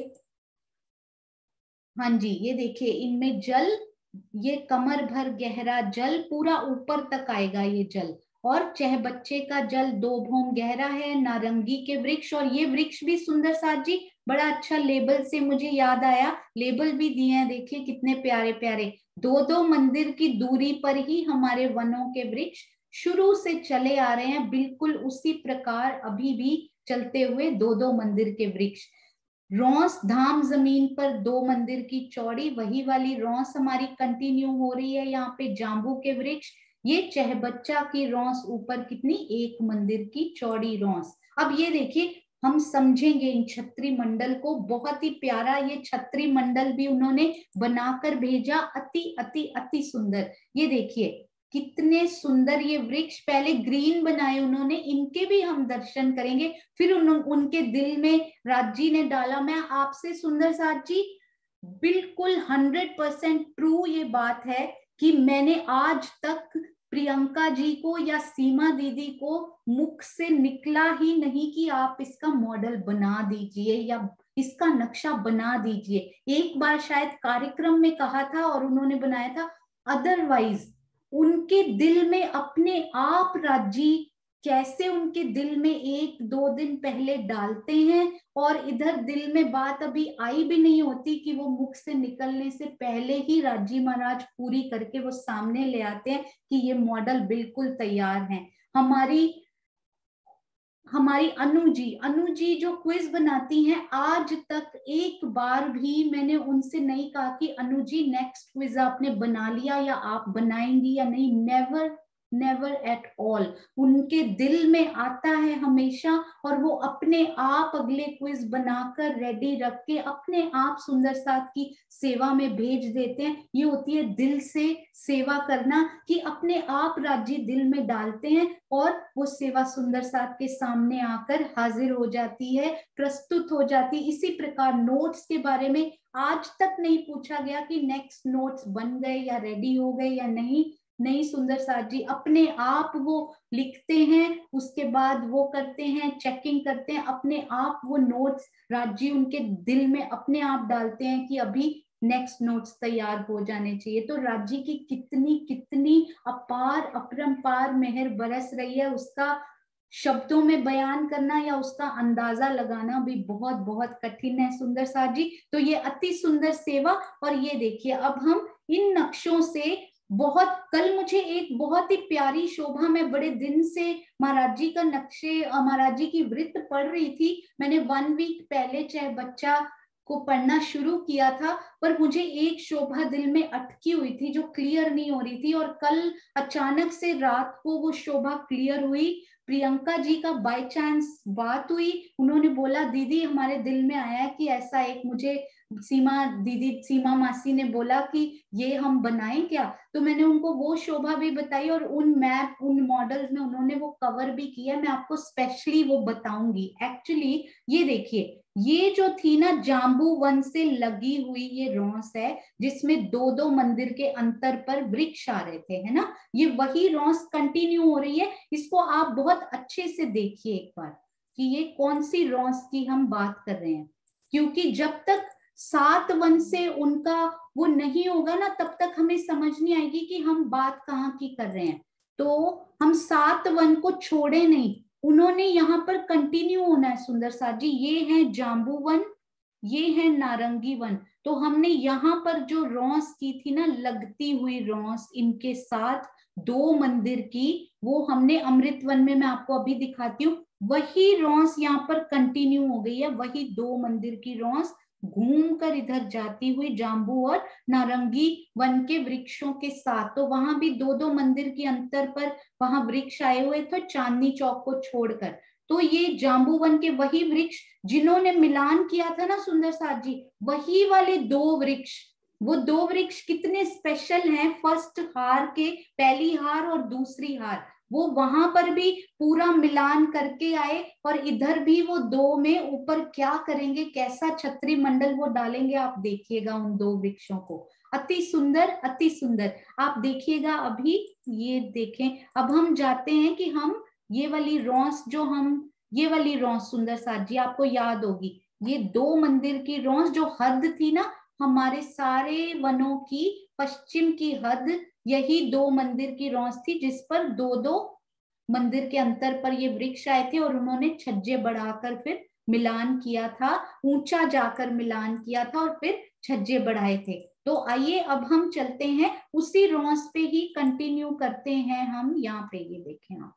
हाँ जी ये देखिए, इनमें जल, ये कमर भर गहरा जल, पूरा ऊपर तक आएगा ये जल, और चहबच्चे का जल दो भौम गहरा है, नारंगी के वृक्ष, और ये वृक्ष भी सुंदर साथ जी, बड़ा अच्छा लेबल से मुझे याद आया, लेबल भी दिए हैं, देखिए कितने प्यारे प्यारे, दो दो मंदिर की दूरी पर ही हमारे वनों के वृक्ष शुरू से चले आ रहे हैं, बिल्कुल उसी प्रकार अभी भी चलते हुए दो दो मंदिर के वृक्ष। रौंस धाम जमीन पर दो मंदिर की चौड़ी, वही वाली रौंस हमारी कंटिन्यू हो रही है यहाँ पे, जाम्बू के वृक्ष, ये चहबच्चा की रौंस ऊपर कितनी, एक मंदिर की चौड़ी रौंस। अब ये देखिए हम समझेंगे इन छत्री मंडल को, बहुत ही प्यारा ये छत्री मंडल भी उन्होंने बनाकर भेजा, अति अति अति सुंदर। ये देखिए कितने सुंदर ये वृक्ष, पहले ग्रीन बनाए उन्होंने, इनके भी हम दर्शन करेंगे, फिर उन, उनके दिल में राजी ने डाला। मैं आपसे सुंदर साथ जी बिल्कुल हंड्रेड परसेंट ट्रू ये बात है कि मैंने आज तक प्रियंका जी को या सीमा दीदी को मुख से निकला ही नहीं कि आप इसका मॉडल बना दीजिए या इसका नक्शा बना दीजिए। एक बार शायद कार्यक्रम में कहा था और उन्होंने बनाया था, अदरवाइज उनके दिल में अपने आप राजी कैसे उनके दिल में एक दो दिन पहले डालते हैं और इधर दिल में बात अभी आई भी नहीं होती कि वो मुख से निकलने से पहले ही राजी महाराज पूरी करके वो सामने ले आते हैं कि ये मॉडल बिल्कुल तैयार है। हमारी हमारी अनु जी अनु जी जो क्विज बनाती हैं, आज तक एक बार भी मैंने उनसे नहीं कहा कि अनु जी नेक्स्ट क्विज आपने बना लिया या आप बनाएंगी या नहीं, नेवर नेवर एट ऑल। उनके दिल में आता है हमेशा और वो अपने आप अगले क्विज बनाकर रेडी रख के अपने आप सुंदर साथ की सेवा में भेज देते हैं। ये होती है दिल से सेवा करना, कि अपने आप राजी दिल में डालते हैं और वो सेवा सुंदर साथ के सामने आकर हाजिर हो जाती है, प्रस्तुत हो जाती। इसी प्रकार नोट्स के बारे में आज तक नहीं पूछा गया कि नेक्स्ट नोट्स बन गए या रेडी हो गए या नहीं। नहीं, सुंदर साथ जी अपने आप वो लिखते हैं, उसके बाद वो करते हैं, चेकिंग करते हैं, अपने आप वो नोट्स राजी उनके दिल में अपने आप डालते हैं कि अभी नेक्स्ट नोट्स तैयार हो जाने चाहिए। तो राजी की कितनी कितनी अपार अपरंपार मेहर बरस रही है, उसका शब्दों में बयान करना या उसका अंदाजा लगाना भी बहुत बहुत कठिन है सुंदर साथ जी। तो ये अति सुंदर सेवा। और ये देखिए अब हम इन नक्शों से बहुत, कल मुझे एक बहुत ही प्यारी शोभा, मैं बड़े दिन से महाराज जी का नक्शे, महाराज जी की वृत्त पढ़ रही थी। मैंने वन वीक पहले चाहे बच्चा को पढ़ना शुरू किया था, पर मुझे एक शोभा दिल में अटकी हुई थी जो क्लियर नहीं हो रही थी, और कल अचानक से रात को वो शोभा क्लियर हुई। प्रियंका जी का बाय चांस बात हुई, उन्होंने बोला दीदी हमारे दिल में आया कि ऐसा एक, मुझे सीमा दीदी सीमा मासी ने बोला कि ये हम बनाएं क्या, तो मैंने उनको वो शोभा भी बताई और उन मैप उन मॉडल्स में उन्होंने वो कवर भी किया। मैं आपको स्पेशली वो बताऊंगी। एक्चुअली ये देखिए, ये जो थी ना जाम्बू वन से लगी हुई ये रौंस है जिसमें दो दो मंदिर के अंतर पर वृक्ष आ रहे थे, है ना, ये वही रौंस कंटिन्यू हो रही है। इसको आप बहुत अच्छे से देखिए एक बार कि ये कौन सी रौंस की हम बात कर रहे हैं, क्योंकि जब तक सात वन से उनका वो नहीं होगा ना तब तक हमें समझ नहीं आएगी कि हम बात कहाँ की कर रहे हैं। तो हम सात वन को छोड़े नहीं, उन्होंने यहाँ पर कंटिन्यू होना है सुंदर साथ जी। ये है जाम्बू वन, ये है नारंगी वन। तो हमने यहाँ पर जो रौंस की थी ना, लगती हुई रौंस इनके साथ दो मंदिर की, वो हमने अमृत वन में, मैं आपको अभी दिखाती हूँ, वही रौंस यहाँ पर कंटिन्यू हो गई है, वही दो मंदिर की रौंस घूम कर इधर जाती हुई जाम्बू और नारंगी वन के वृक्षों के साथ। तो वहां भी दो दो मंदिर के अंतर पर वहां वृक्ष आए हुए थे चांदनी चौक को छोड़कर। तो ये जाम्बू वन के वही वृक्ष जिन्होंने मिलान किया था ना सुंदर साथ जी, वही वाले दो वृक्ष, वो दो वृक्ष कितने स्पेशल हैं, फर्स्ट हार के, पहली हार और दूसरी हार, वो वहां पर भी पूरा मिलान करके आए और इधर भी वो दो में ऊपर क्या करेंगे, कैसा छत्री मंडल वो डालेंगे, आप देखिएगा उन दो वृक्षों को। अति सुंदर अति सुंदर, आप देखिएगा अभी। ये देखें, अब हम जाते हैं कि हम ये वाली रौंस जो हम ये वाली रौंस सुंदर साथ जी आपको याद होगी, ये दो मंदिर की रौंस जो हद थी ना हमारे सारे वनों की, पश्चिम की हद यही दो मंदिर की रौंस थी जिस पर दो दो मंदिर के अंतर पर ये वृक्ष आए थे और उन्होंने छज्जे बढ़ाकर फिर मिलान किया था, ऊंचा जाकर मिलान किया था और फिर छज्जे बढ़ाए थे। तो आइए अब हम चलते हैं उसी रौंस पे ही कंटिन्यू करते हैं हम। यहाँ पे ये देखें आप,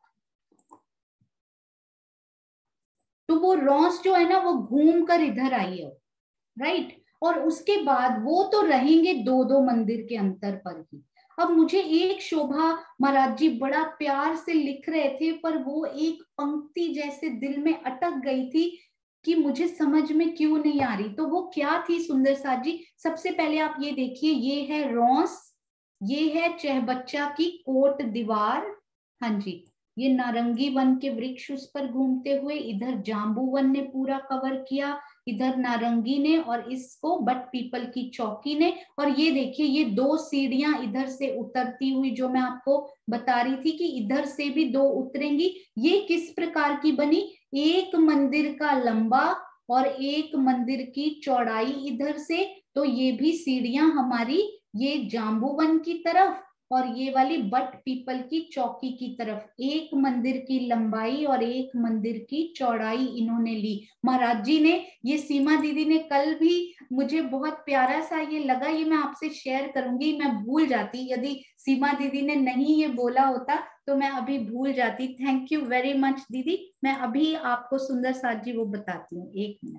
तो वो रौंस जो है ना वो घूम कर इधर आई है, राइट, और उसके बाद वो तो रहेंगे दो दो मंदिर के अंतर पर ही। अब मुझे एक शोभा महाराज जी बड़ा प्यार से लिख रहे थे, पर वो एक पंक्ति जैसे दिल में अटक गई थी कि मुझे समझ में क्यों नहीं आ रही। तो वो क्या थी सुंदर साथ जी, सबसे पहले आप ये देखिए, ये है रौंस, ये है चहबच्चा की कोट दीवार, हाँ जी, ये नारंगी वन के वृक्ष उस पर घूमते हुए, इधर जाम्बू वन ने पूरा कवर किया, इधर नारंगी ने और इसको बट पीपल की चौकी ने। और ये देखिए ये दो सीढ़ियां इधर से उतरती हुई जो मैं आपको बता रही थी कि इधर से भी दो उतरेंगी। ये किस प्रकार की बनी, एक मंदिर का लंबा और एक मंदिर की चौड़ाई इधर से, तो ये भी सीढ़ियां हमारी ये जाम्बूवन की तरफ और ये वाली बट पीपल की चौकी की तरफ, एक मंदिर की लंबाई और एक मंदिर की चौड़ाई इन्होंने ली महाराज जी ने। ये सीमा दीदी ने कल भी मुझे बहुत प्यारा सा ये लगा, ये मैं आपसे शेयर करूंगी, मैं भूल जाती, यदि सीमा दीदी ने नहीं ये बोला होता तो मैं अभी भूल जाती। थैंक यू वेरी मच दीदी, मैं अभी आपको सुंदर साथ जी वो बताती हूँ, एक मिनट।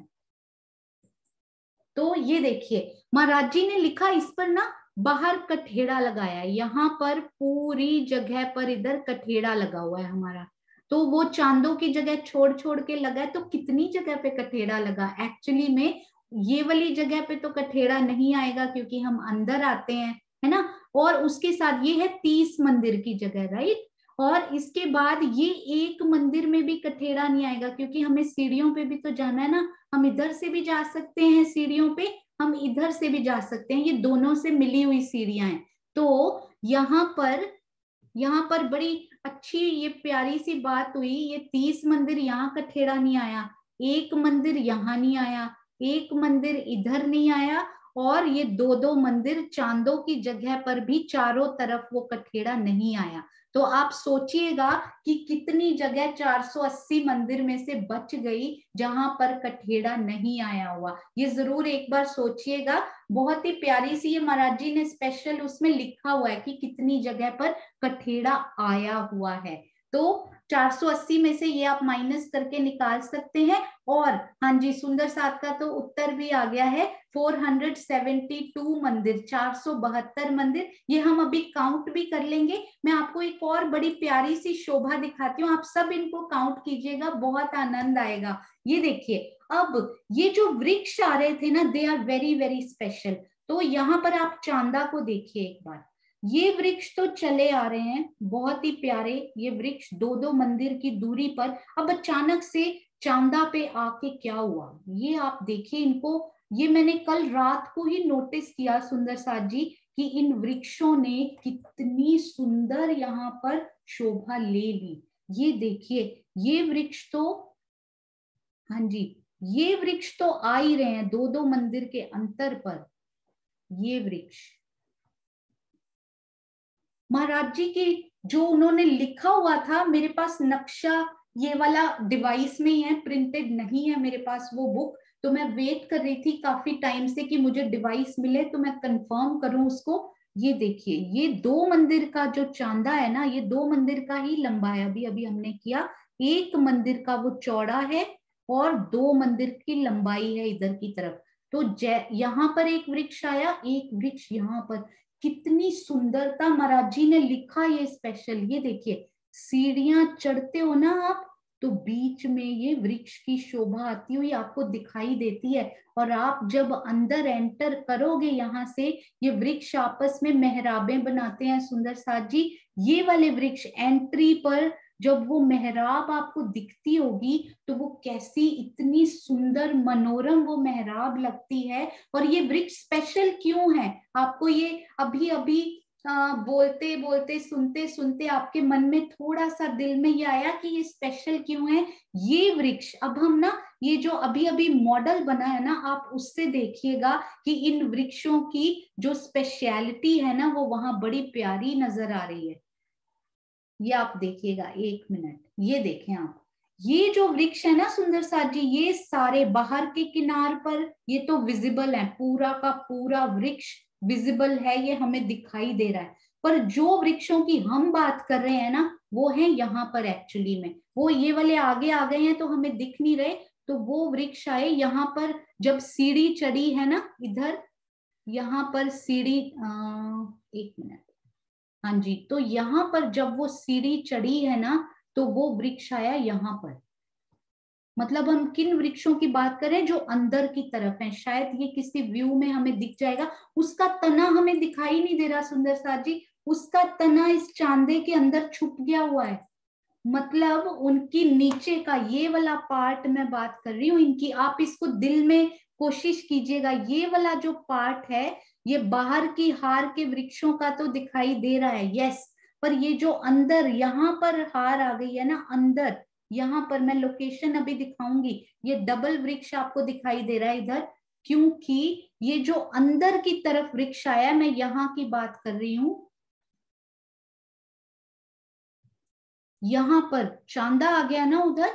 तो ये देखिए महाराज जी ने लिखा इस पर ना बाहर कठेड़ा लगाया, यहाँ पर पूरी जगह पर इधर कठेड़ा लगा हुआ है हमारा। तो वो चांदों की जगह छोड़ छोड़ के लगा है, तो कितनी जगह पे कठेड़ा लगा, एक्चुअली में ये वाली जगह पे तो कठेड़ा नहीं आएगा क्योंकि हम अंदर आते हैं, है ना। और उसके साथ ये है तीस मंदिर की जगह, राइट। और इसके बाद ये एक मंदिर में भी कठेड़ा नहीं आएगा क्योंकि हमें सीढ़ियों पे भी तो जाना है ना, हम इधर से भी जा सकते हैं सीढ़ियों पे, हम इधर से भी जा सकते हैं, ये दोनों से मिली हुई सीढ़ियां हैं। तो यहाँ पर यहाँ पर बड़ी अच्छी ये प्यारी सी बात हुई, ये तीस मंदिर यहाँ कठेड़ा नहीं आया, एक मंदिर यहाँ नहीं आया, एक मंदिर इधर नहीं आया, और ये दो दो मंदिर चांदों की जगह पर भी चारों तरफ वो कठेड़ा नहीं आया। तो आप सोचिएगा कि कितनी जगह चार सौ अस्सी मंदिर में से बच गई जहां पर कठेड़ा नहीं आया हुआ, ये जरूर एक बार सोचिएगा। बहुत ही प्यारी सी ये महाराज जी ने स्पेशल उसमें लिखा हुआ है कि कितनी जगह पर कठेड़ा आया हुआ है। तो चार सौ अस्सी में से ये आप माइनस करके निकाल सकते हैं। और हाँ जी, सुंदर साथ का तो उत्तर भी आ गया है, चार सौ बहत्तर मंदिर, चार सौ बहत्तर मंदिर, ये हम अभी काउंट भी कर लेंगे। मैं आपको एक और बड़ी प्यारी सी शोभा दिखाती हूँ, आप सब इनको काउंट कीजिएगा, बहुत आनंद आएगा। ये देखिए अब ये जो वृक्ष आ रहे थे ना, they are very very special. तो यहाँ पर आप चांदा को देखिए एक बार, ये वृक्ष तो चले आ रहे हैं बहुत ही प्यारे, ये वृक्ष दो दो मंदिर की दूरी पर। अब अचानक से चांदा पे आके क्या हुआ, ये आप देखिए इनको, ये मैंने कल रात को ही नोटिस किया सुंदर साथ जी कि इन वृक्षों ने कितनी सुंदर यहाँ पर शोभा ले ली। ये देखिए ये वृक्ष तो, हाँ जी, ये वृक्ष तो आ ही रहे हैं दो दो मंदिर के अंतर पर। ये वृक्ष महाराज जी की जो उन्होंने लिखा हुआ था, मेरे पास नक्शा ये वाला डिवाइस में ही है, प्रिंटेड नहीं है मेरे पास वो बुक, तो मैं वेट कर रही थी काफी टाइम से कि मुझे डिवाइस मिले तो मैं कंफर्म करूं उसको। ये देखिए ये दो मंदिर का जो चांदा है ना, ये दो मंदिर का ही लंबा है, अभी अभी हमने किया, एक मंदिर का वो चौड़ा है और दो मंदिर की लंबाई है इधर की तरफ। तो यहाँ पर एक वृक्ष आया, एक वृक्ष यहाँ पर, कितनी सुंदरता महाराज जी ने लिखा ये स्पेशल। ये देखिए सीढ़ियां चढ़ते हो ना आप, तो बीच में ये वृक्ष की शोभा आती हुई आपको दिखाई देती है, और आप जब अंदर एंटर करोगे यहाँ से, ये वृक्ष आपस में मेहराबें बनाते हैं सुंदर साथ जी। ये वाले वृक्ष एंट्री पर जब वो मेहराब आपको दिखती होगी तो वो कैसी इतनी सुंदर मनोरम वो मेहराब लगती है। और ये वृक्ष स्पेशल क्यों है, आपको ये अभी अभी आ, बोलते बोलते सुनते सुनते आपके मन में थोड़ा सा दिल में ये आया कि ये स्पेशल क्यों है। ये वृक्ष अब हम ना, ये जो अभी अभी मॉडल बना है ना, आप उससे देखिएगा कि इन वृक्षों की जो स्पेशलिटी है ना, वो वहां बड़ी प्यारी नजर आ रही है। ये आप देखिएगा एक मिनट, ये देखें आप, ये जो वृक्ष है ना सुंदर साथ जी, ये सारे बाहर के किनार पर ये तो विजिबल है, पूरा का पूरा वृक्ष विजिबल है, ये हमें दिखाई दे रहा है। पर जो वृक्षों की हम बात कर रहे हैं ना, वो है यहाँ पर एक्चुअली में, वो ये वाले आगे आ गए हैं तो हमें दिख नहीं रहे। तो वो वृक्ष आए यहाँ पर, जब सीढ़ी चढ़ी है ना इधर, यहाँ पर सीढ़ी, एक मिनट, हाँ जी, तो यहाँ पर जब वो सीढ़ी चढ़ी है ना, तो वो वृक्ष आया यहाँ पर। मतलब हम किन वृक्षों की बात करें, जो अंदर की तरफ है, शायद ये किसी व्यू में हमें दिख जाएगा, उसका तना हमें दिखाई नहीं दे रहा सुंदर साथ जी, उसका तना इस चांदे के अंदर छुप गया हुआ है, मतलब उनकी नीचे का ये वाला पार्ट मैं बात कर रही हूँ इनकी, आप इसको दिल में कोशिश कीजिएगा। ये वाला जो पार्ट है ये बाहर की हार के वृक्षों का तो दिखाई दे रहा है, यस, पर ये जो अंदर यहाँ पर हार आ गई है ना अंदर, यहाँ पर मैं लोकेशन अभी दिखाऊंगी, ये डबल वृक्ष आपको दिखाई दे रहा है इधर, क्योंकि ये जो अंदर की तरफ वृक्ष आया, मैं यहाँ की बात कर रही हूं, यहां पर चांदा आ गया ना उधर,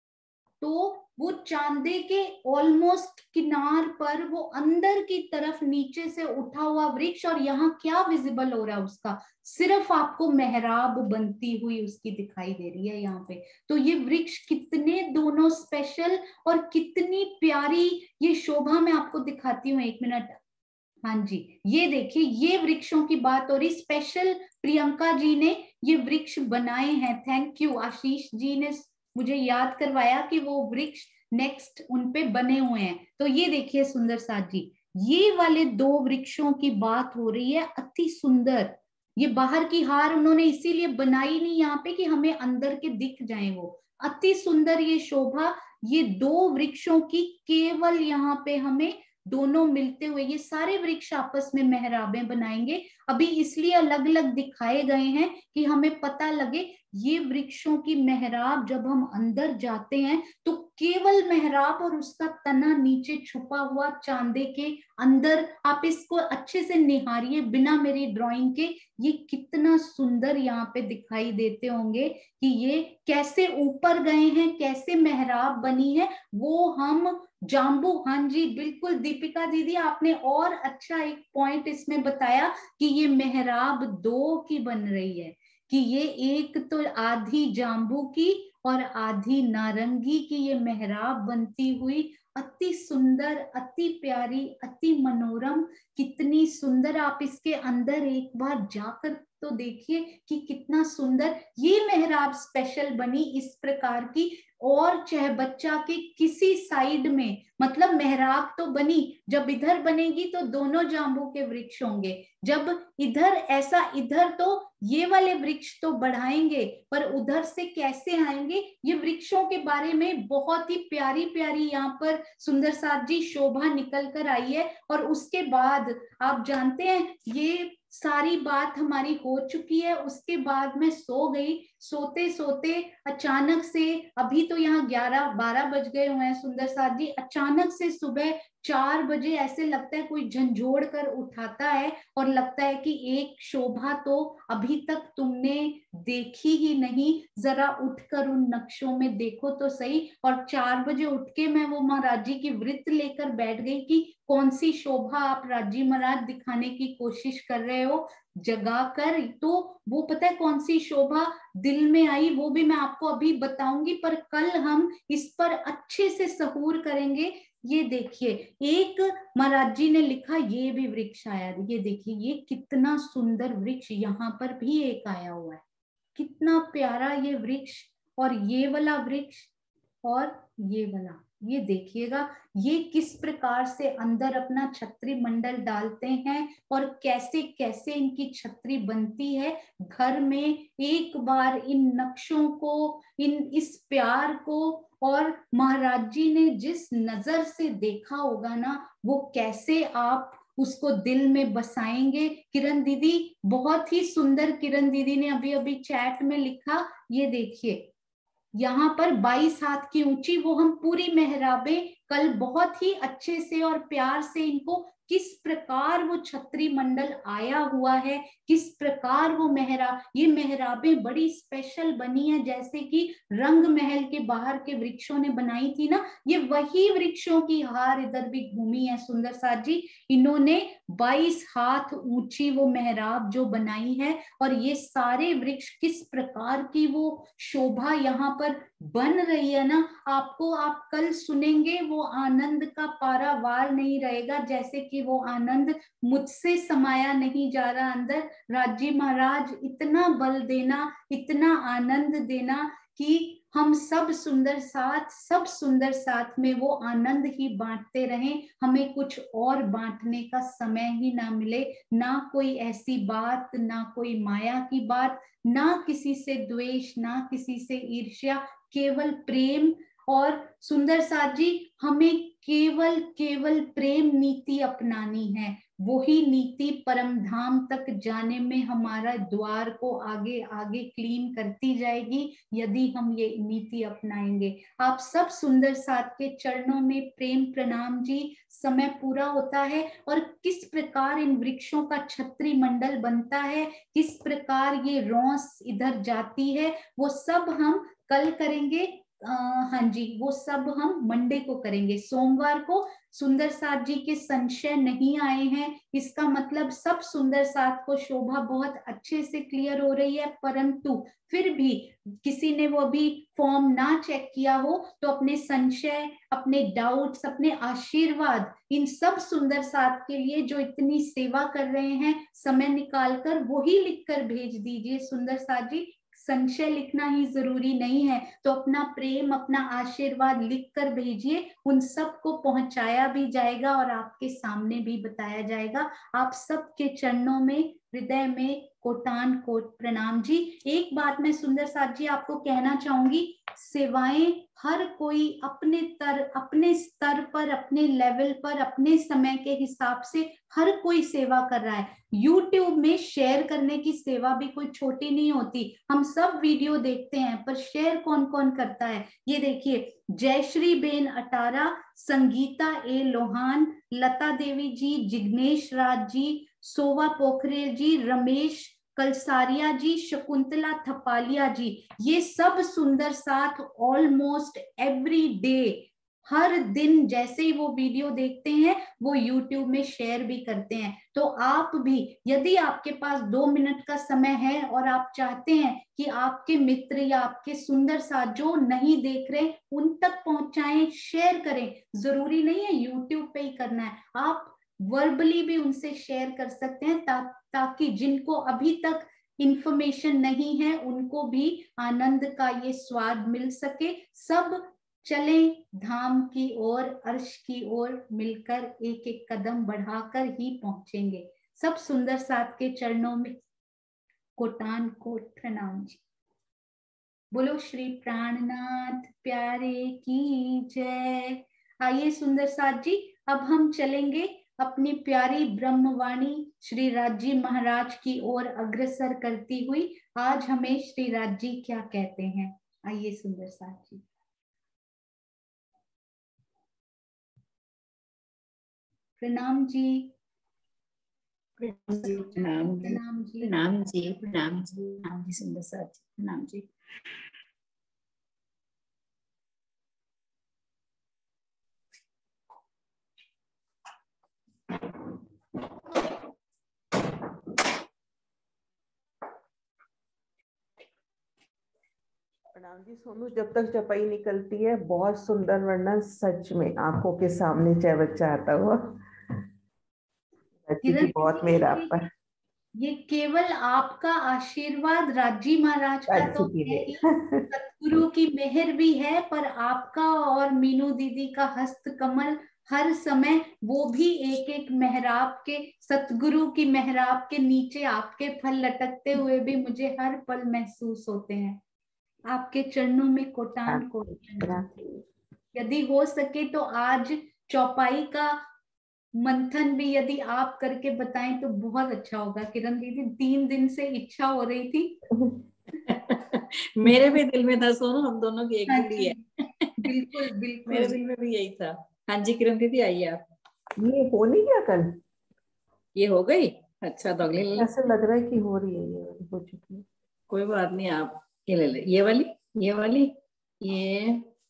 तो वो चांदे के ऑलमोस्ट किनार पर वो अंदर की तरफ नीचे से उठा हुआ वृक्ष, और यहाँ क्या विजिबल हो रहा है उसका, सिर्फ आपको मेहराब बनती हुई उसकी दिखाई दे रही है यहाँ पे। तो ये वृक्ष कितने दोनों स्पेशल और कितनी प्यारी ये शोभा मैं आपको दिखाती हूँ, एक मिनट। हाँ जी, ये देखिए, ये वृक्षों की बात हो रही, स्पेशल प्रियंका जी ने ये वृक्ष बनाए हैं, थैंक यू। आशीष जी ने मुझे याद करवाया कि वो वृक्ष नेक्स्ट उन पे बने हुए हैं। तो ये देखिए सुंदर साथ जी, ये वाले दो वृक्षों की बात हो रही है, अति सुंदर। ये बाहर की हार उन्होंने इसीलिए बनाई नहीं यहाँ पे कि हमें अंदर के दिख जाए, वो अति सुंदर ये शोभा, ये दो वृक्षों की केवल यहाँ पे हमें दोनों मिलते हुए, ये सारे वृक्ष आपस में मेहराबें बनाएंगे। अभी इसलिए अलग अलग दिखाए गए हैं कि हमें पता लगे ये वृक्षों की मेहराब, जब हम अंदर जाते हैं तो केवल मेहराब और उसका तना नीचे छुपा हुआ चांदे के अंदर, आप इसको अच्छे से निहारिए बिना मेरी ड्राइंग के, ये कितना सुंदर यहाँ पे दिखाई देते होंगे कि ये कैसे ऊपर गए हैं, कैसे मेहराब बनी है वो हम जाम्बू। हाँ जी बिल्कुल दीपिका दीदी, आपने और अच्छा एक पॉइंट इसमें बताया कि ये मेहराब दो की बन रही है, कि ये एक तो आधी जाम्बू की और आधी नारंगी की ये मेहराब बनती हुई, अति सुंदर, अति प्यारी, अति मनोरम, कितनी सुंदर। आप इसके अंदर एक बार जाकर तो देखिए कि कितना सुंदर ये मेहराब स्पेशल बनी इस प्रकार की। और चाहे बच्चा के किसी साइड में, मतलब मेहराब तो बनी, जब इधर बनेगी तो दोनों जाम्बू के वृक्ष होंगे, जब इधर ऐसा, इधर तो ये वाले वृक्ष तो बढ़ाएंगे, पर उधर से कैसे आएंगे, ये वृक्षों के बारे में बहुत ही प्यारी प्यारी यहाँ पर सुंदर साथ जी शोभा निकल कर आई है। और उसके बाद आप जानते हैं ये सारी बात हमारी हो चुकी है, उसके बाद मैं सो गई, सोते सोते अचानक से, अभी तो यहाँ ग्यारह बारह बज गए हुए हैं सुंदर साथ जी, अचानक से सुबह चार बजे ऐसे लगता है कोई झंझोड़ कर उठाता है और लगता है कि एक शोभा तो अभी तक तुमने देखी ही नहीं, जरा उठकर उन नक्शों में देखो तो सही। और चार बजे उठ के मैं वो महाराज जी की वृत्त लेकर बैठ गई कि कौन सी शोभा आप राजी महाराज दिखाने की कोशिश कर रहे हो जगा कर, तो वो पता है कौन सी शोभा दिल में आई, वो भी मैं आपको अभी बताऊंगी, पर कल हम इस पर अच्छे से सहूर करेंगे। ये देखिए, एक महाराज जी ने लिखा ये भी वृक्ष आया, ये देखिए ये कितना सुंदर वृक्ष, यहाँ पर भी एक आया हुआ है, कितना प्यारा ये वृक्ष। और ये वाला वृक्ष और ये वाला, ये देखिएगा ये किस प्रकार से अंदर अपना छत्री मंडल डालते हैं और कैसे कैसे इनकी छत्री बनती है घर में। एक बार इन नक्शों को, इन इस प्यार को, और महाराज जी ने जिस नजर से देखा होगा ना, वो कैसे आप उसको दिल में बसाएंगे। किरण दीदी बहुत ही सुंदर, किरण दीदी ने अभी अभी चैट में लिखा, ये देखिए यहाँ पर बाईस हाथ की ऊंची, वो हम पूरी मेहराबें कल बहुत ही अच्छे से और प्यार से इनको किस प्रकार वो छत्री मंडल आया हुआ है, किस प्रकार वो मेहराब, ये मेहराबें बड़ी स्पेशल बनी है, जैसे कि रंग महल के बाहर के वृक्षों ने बनाई थी ना, ये वही वृक्षों की हार इधर भी घूमी है सुंदर साथ जी। इन्होंने बाईस हाथ ऊंची वो मेहराब जो बनाई है, और ये सारे वृक्ष किस प्रकार की वो शोभा यहाँ पर बन रही है ना, आपको, आप कल सुनेंगे वो आनंद का पारावार नहीं रहेगा, जैसे कि वो आनंद मुझसे समाया नहीं जा रहा अंदर। राजी महाराज इतना बल देना, इतना आनंद देना कि हम सब सुंदर साथ सब सुंदर साथ में वो आनंद ही बांटते रहें, हमें कुछ और बांटने का समय ही ना मिले, ना कोई ऐसी बात, ना कोई माया की बात, ना किसी से द्वेष, ना किसी से ईर्ष्या, केवल प्रेम। और सुंदर साथ जी, हमें केवल केवल प्रेम नीति अपनानी है, वही नीति परम धाम तक जाने में हमारा द्वार को आगे आगे क्लीन करती जाएगी, यदि हम ये नीति अपनाएंगे। आप सब सुंदर साथ के चरणों में प्रेम प्रणाम जी। समय पूरा होता है और किस प्रकार इन वृक्षों का छत्री मंडल बनता है, किस प्रकार ये रौंस इधर जाती है, वो सब हम कल करेंगे। आ, हाँ जी, वो सब हम मंडे को करेंगे। सोमवार को सुंदर साथ जी के संशय नहीं आए हैं, इसका मतलब सब सुंदर साथ को शोभा बहुत अच्छे से क्लियर हो रही है, परंतु फिर भी किसी ने वो अभी फॉर्म ना चेक किया हो तो अपने संशय, अपने डाउट्स, अपने आशीर्वाद इन सब सुंदर साथ के लिए जो इतनी सेवा कर रहे हैं, समय निकालकर वही लिखकर भेज दीजिए। सुंदर साथ जी, संशय लिखना ही जरूरी नहीं है, तो अपना प्रेम, अपना आशीर्वाद लिखकर भेजिए, उन सबको पहुंचाया भी जाएगा और आपके सामने भी बताया जाएगा। आप सबके चरणों में, हृदय में कोटान कोट प्रणाम जी। एक बात मैं सुंदर साथ जी आपको कहना चाहूंगी, सेवाएं हर कोई अपने तर अपने स्तर पर, अपने लेवल पर, अपने समय के हिसाब से हर कोई सेवा कर रहा है। यूट्यूब में शेयर करने की सेवा भी कोई छोटी नहीं होती, हम सब वीडियो देखते हैं, पर शेयर कौन कौन करता है? ये देखिए, जयश्री बेन अटारा, संगीता ए लोहान, लता देवी जी, जिग्नेश राज जी, सोवा पोखरेल जी, रमेश कलसारिया जी, शकुंतला थपालिया जी, ये सब सुंदर साथ ऑलमोस्ट एवरी डे, हर दिन जैसे ही वो वीडियो देखते हैं वो यूट्यूब में शेयर भी करते हैं। तो आप भी, यदि आपके पास दो मिनट का समय है और आप चाहते हैं कि आपके मित्र या आपके सुंदर साथ जो नहीं देख रहे उन तक पहुंचाएं, शेयर करें। जरूरी नहीं है यूट्यूब पे ही करना है, आप वर्बली भी उनसे शेयर कर सकते हैं, ता, ताकि जिनको अभी तक इंफॉर्मेशन नहीं है उनको भी आनंद का ये स्वाद मिल सके। सब चले धाम की ओर, अर्श की ओर, मिलकर एक एक कदम बढ़ाकर ही पहुंचेंगे। सब सुंदर साथ के चरणों में कोटान कोट प्रणाम जी। बोलो श्री प्राणनाथ प्यारे की जय। आइए सुंदर साथ जी, अब हम चलेंगे अपनी प्यारी ब्रह्मवाणी श्री राज जी महाराज की ओर अग्रसर करती हुई। आज हमें श्री राज जी क्या कहते हैं, आइए सुंदर साथ जी। प्रणाम जी। प्रणाम जी, प्रणाम जी, प्रणाम जी। प्रणाम जी, प्रणाम जी, प्रणाम जी सुंदर साथ जी, प्रणाम जी। प्रणाम जी सोनू, जब तक चपाई निकलती है बहुत सुंदर वर्णन, सच में आंखों के सामने चाय बच्चा आता हुआ। जी की बहुत मेहर आप पर। ये केवल आपका आशीर्वाद राजी महाराज का तो है ही, सतगुरु की मेहर भी है, पर आपका और मीनू दीदी का हस्त कमल हर समय, वो भी एक एक मेहराब के, सतगुरु की मेहराब के नीचे आपके फल लटकते हुए भी मुझे हर पल महसूस होते हैं। आपके चरणों में कोटान कोट। यदि हो सके तो आज चौपाई का मंथन भी यदि आप करके बताएं तो बहुत अच्छा होगा। किरण दीदी, तीन दिन से इच्छा हो रही थी। मेरे भी दिल में था सोनू, हम दोनों की एक हाँ दिल ही है। बिल्कुल बिल्कुल। मेरे दिल में भी यही था। हाँ जी किरण दीदी, आइए आप। ये हो नहीं गया कल? ये हो गई? अच्छा तो अगली ले लो। ऐसे लग रहा है कि हो रही है, ये वाली हो चुकी है। कोई बात नहीं, आप ये ले ले, ये वाली, ये वाली, ये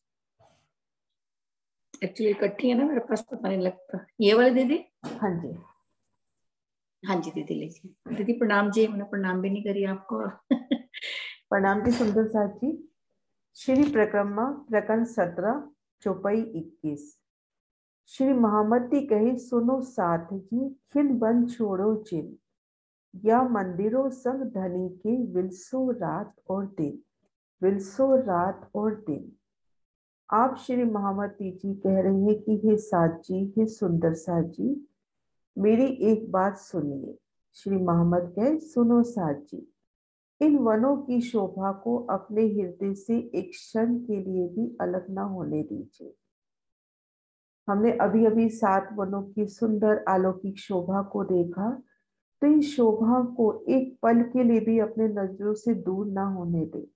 एक्चुअली इकट्ठी है ना मेरे पास, पता नहीं लगता। ये वाली दीदी? हाँ जी, हाँ जी दीदी लीजिए। दीदी प्रणाम जी, मैंने प्रणाम भी नहीं करी आपको। प्रणाम जी सुंदर साथ जी। श्री प्रक्रमा प्रकरण सत्रह, चौपाई इक्कीस। श्री महामती कहे, सुनो साथ जी, खिन बन छोड़ो जिन, या मंदिरों संग धनी के विलसो रात और दिन। विलसो रात और दिन। आप श्री महामती जी कह रहे हैं कि हे साथ जी, हे सुंदर साथ जी, मेरी एक बात सुनिए। श्री महामत कहे, सुनो साथ जी, इन वनों की शोभा को अपने हृदय से एक क्षण के लिए भी अलग ना होने दीजिए। हमने अभी अभी सात वनों की सुंदर अलौकिक शोभा को देखा, तो इन शोभा को एक पल के लिए भी अपने नजरों से दूर ना होने दे।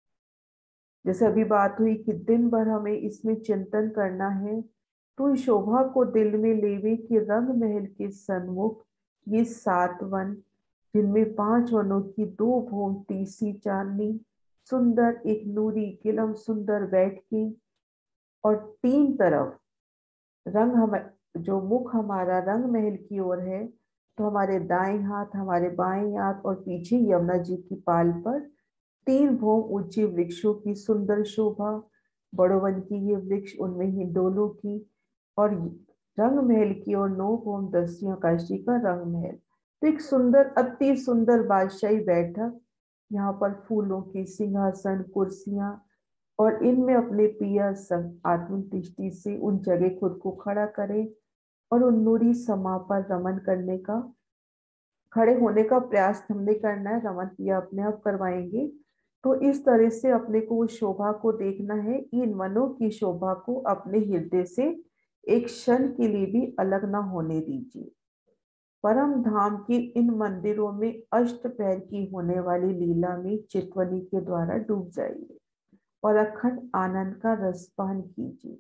जैसे अभी बात हुई कि दिन भर हमें इसमें चिंतन करना है, तो इस शोभा को दिल में लेवे कि रंग महल के सन्मुख ये सात वन, जिनमें पांच वनों की दो भूम तीसरी चांदनी सुंदर एक नूरी गिलम सुंदर बैठ के, और तीन तरफ रंग, हम जो मुख हमारा रंग महल की ओर है, तो हमारे दाएं हाथ, हमारे बाएं हाथ और पीछे यमुना जी की पाल पर तीन भौम ऊंचे वृक्षों की सुंदर शोभा, बड़ो वन की ये वृक्ष, उनमें हिंडोलों की, और रंग महल की ओर नौ भौम दसियों काशी का रंग महल। तो एक सुंदर, अति सुंदर बादशाही बैठक, यहाँ पर फूलों के सिंहासन, कुर्सियां, और इनमें अपने पिया संग आत्मदृष्टि से उन जगह खुद को खड़ा करें और उन नूरी समा पर रमन करने का, खड़े होने का प्रयास हमने करना है। रमन पिया अपने आप करवाएंगे। तो इस तरह से अपने को उस शोभा को देखना है। इन वनों की शोभा को अपने हृदय से एक क्षण के लिए भी अलग ना होने दीजिए। परम धाम के इन मंदिरों में अष्ट पैर की होने वाली लीला में चितवनी के द्वारा डूब जाइए और अखंड आनंद का रसपान कीजिए।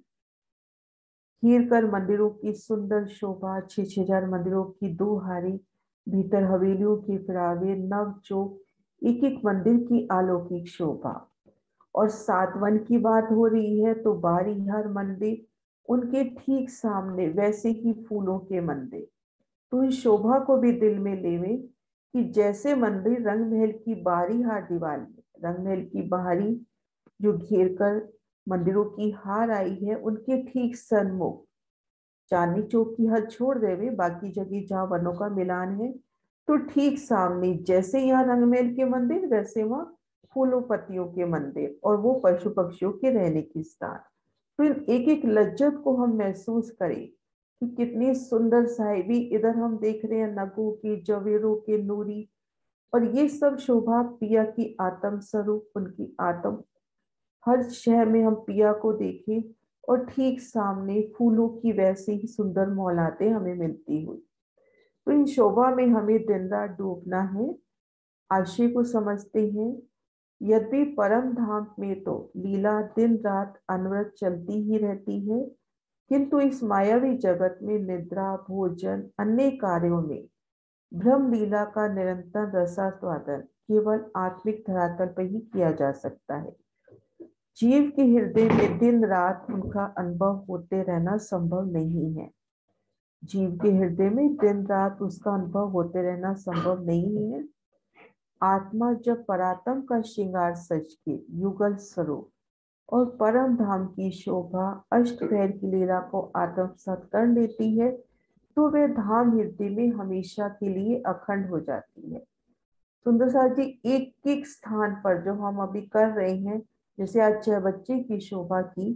हीर कर मंदिरों की सुंदर शोभा, छह छह हजार मंदिरों की दो हारी, भीतर हवेलियों के फिरावे, नव चौक, एक एक मंदिर की अलौकिक शोभा। और सातवन की बात हो रही है तो बारी हर मंदिर, उनके ठीक सामने वैसे ही फूलों के मंदिर। तो इस शोभा को भी दिल में लेवे कि जैसे मंदिर रंग महल की बारी हार दीवार में, रंग महल की बाहरी जो घेर कर मंदिरों की हार आई है, उनके ठीक सन्मुख चांदनी चौक की हद छोड़ देवे, बाकी जगह जहाँ वनों का मिलान है, तो ठीक सामने जैसे यहाँ रंगमहल के मंदिर, वैसे वहाँ फूलों पत्तियों के मंदिर और वो पशु पक्षियों के रहने की स्थान। तो इन एक एक लज्जत को हम महसूस करें कि कितनी सुंदर साहिबी इधर हम देख रहे हैं, नगों की, जवेरों के, नूरी, और ये सब शोभा पिया की आत्म स्वरूप, उनकी आत्म। हर शहर में हम पिया को देखें और ठीक सामने फूलों की वैसी ही सुंदर मौलातें हमें मिलती हुई। तो इन शोभा में हमें दिन रात डूबना है। आशय को समझते हैं, यद्यपि परम धाम में तो लीला दिन रात अनवरत चलती ही रहती है, किंतु इस मायावी जगत में निद्रा, भोजन, अन्य कार्यों में ब्रह्म लीला का निरंतर रसास्वादन केवल आत्मिक धरातल पर ही किया जा सकता है। जीव के हृदय में दिन रात उनका अनुभव होते रहना संभव नहीं है। जीव के हृदय में दिन रात उसका अनुभव होते रहना संभव नहीं है। आत्मा जब परात्म का श्रृंगार सच के युगल स्वरूप और परम धाम की शोभा अष्ट पैर की लीला को आत्मसात कर लेती है, तो वह धाम हृदय में हमेशा के लिए अखंड हो जाती है। सुंदर साथ जी, एक एक स्थान पर जो हम अभी कर रहे हैं, जैसे आज छह बच्चे की शोभा की,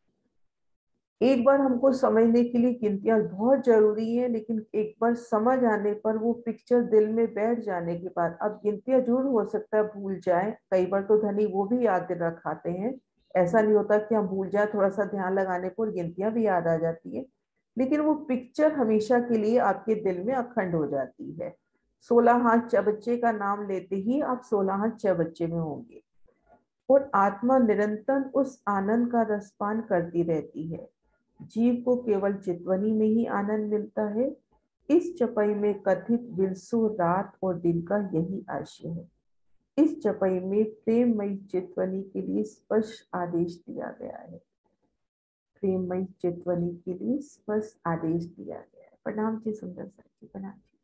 एक बार हमको समझने के लिए गिनतियां बहुत जरूरी है, लेकिन एक बार समझ आने पर वो पिक्चर दिल में बैठ जाने के बाद, अब गिनतियां जरूर हो सकता है भूल जाए, कई बार तो धनी वो भी याद रखाते हैं, ऐसा नहीं होता कि हम भूल जाए, थोड़ा सा ध्यान लगाने पर गिनतियां भी याद आ जाती है, लेकिन वो पिक्चर हमेशा के लिए आपके दिल में अखंड हो जाती है। सोलह हाथ छह बच्चे का नाम लेते ही आप सोलह हाथ छह बच्चे में होंगे, और आत्मा निरंतर उस आनंद का रसपान करती रहती है। जीव को केवल चितवनी में ही आनंद मिलता है। इस चपई में कथित विलसो रात और दिन का यही आशय है। इस चपई में प्रेममयी चितवनी के लिए स्पष्ट आदेश दिया गया है। प्रेममयी चितवनी के लिए स्पष्ट आदेश दिया गया है। प्रणाम जी सुंदर साथ जी, प्रणाम जी।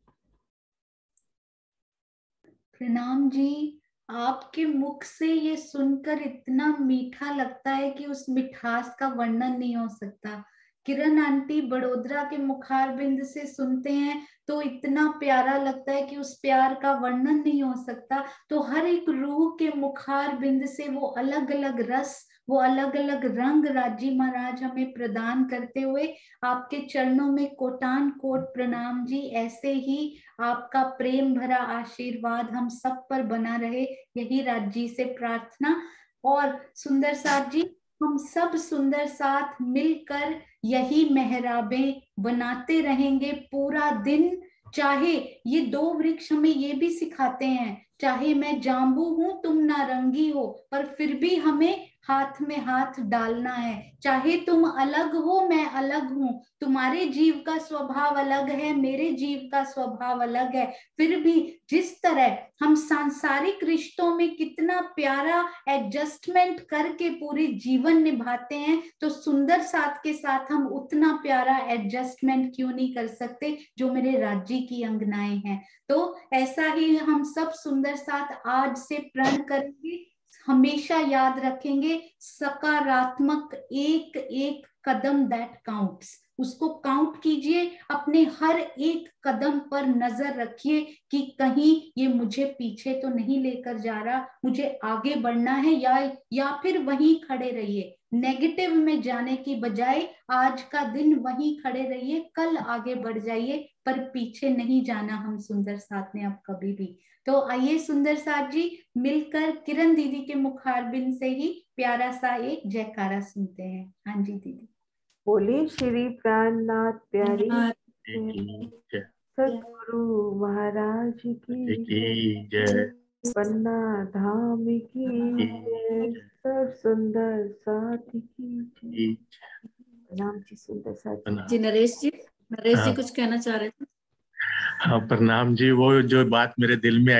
प्रणाम जी। आपके मुख से ये सुनकर इतना मीठा लगता है कि उस मिठास का वर्णन नहीं हो सकता। किरण आंटी बड़ोदरा के मुखार बिंद से सुनते हैं तो इतना प्यारा लगता है कि उस प्यार का वर्णन नहीं हो सकता। तो हर एक रूह के मुखार बिंद से वो अलग अलग रस, वो अलग अलग रंग राजी महाराज हमें प्रदान करते हुए आपके चरणों में कोटान कोट प्रणाम जी। ऐसे ही आपका प्रेम भरा आशीर्वाद हम सब पर बना रहे, यही राजी से प्रार्थना। और सुंदर साथ जी, हम सब सुंदर साथ मिलकर यही मेहराबें बनाते रहेंगे पूरा दिन। चाहे ये दो वृक्ष हमें ये भी सिखाते हैं, चाहे मैं जांबू हूं तुम नारंगी हो, पर फिर भी हमें हाथ में हाथ डालना है। चाहे तुम अलग हो मैं अलग हूं, तुम्हारे जीव का स्वभाव अलग है, मेरे जीव का स्वभाव अलग है, फिर भी जिस तरह हम सांसारिक रिश्तों में कितना प्यारा एडजस्टमेंट करके पूरे जीवन निभाते हैं, तो सुंदर साथ के साथ हम उतना प्यारा एडजस्टमेंट क्यों नहीं कर सकते जो मेरे राज्य की अंगनाएं हैं। तो ऐसा ही हम सब सुंदर साथ आज से प्रण करेंगे, हमेशा याद रखेंगे सकारात्मक एक एक कदम दैट काउंट्स, उसको काउंट कीजिए, अपने हर एक कदम पर नजर रखिए कि कहीं ये मुझे पीछे तो नहीं लेकर जा रहा, मुझे आगे बढ़ना है, या या फिर वहीं खड़े रहिए। नेगेटिव में जाने की बजाय आज का दिन वहीं खड़े रहिए, कल आगे बढ़ जाइए, पर पीछे नहीं जाना हम सुंदर साथ ने अब कभी भी। तो आइए सुंदर साथ जी मिलकर किरण दीदी के मुखारबिंद से ही प्यारा सा एक जयकारा सुनते हैं। हाँ जी दीदी। बोले श्री प्राणनाथ प्यारे सतगुरु महाराज की जय, पन्ना धाम की जय, सब सुंदर साथ की जय। प्रणाम जी सुंदर साथ जी। नरेश जी, नरेश जी कुछ कहना चाह रहे थे? हाँ प्रणाम जी। वो जो बात मेरे दिल में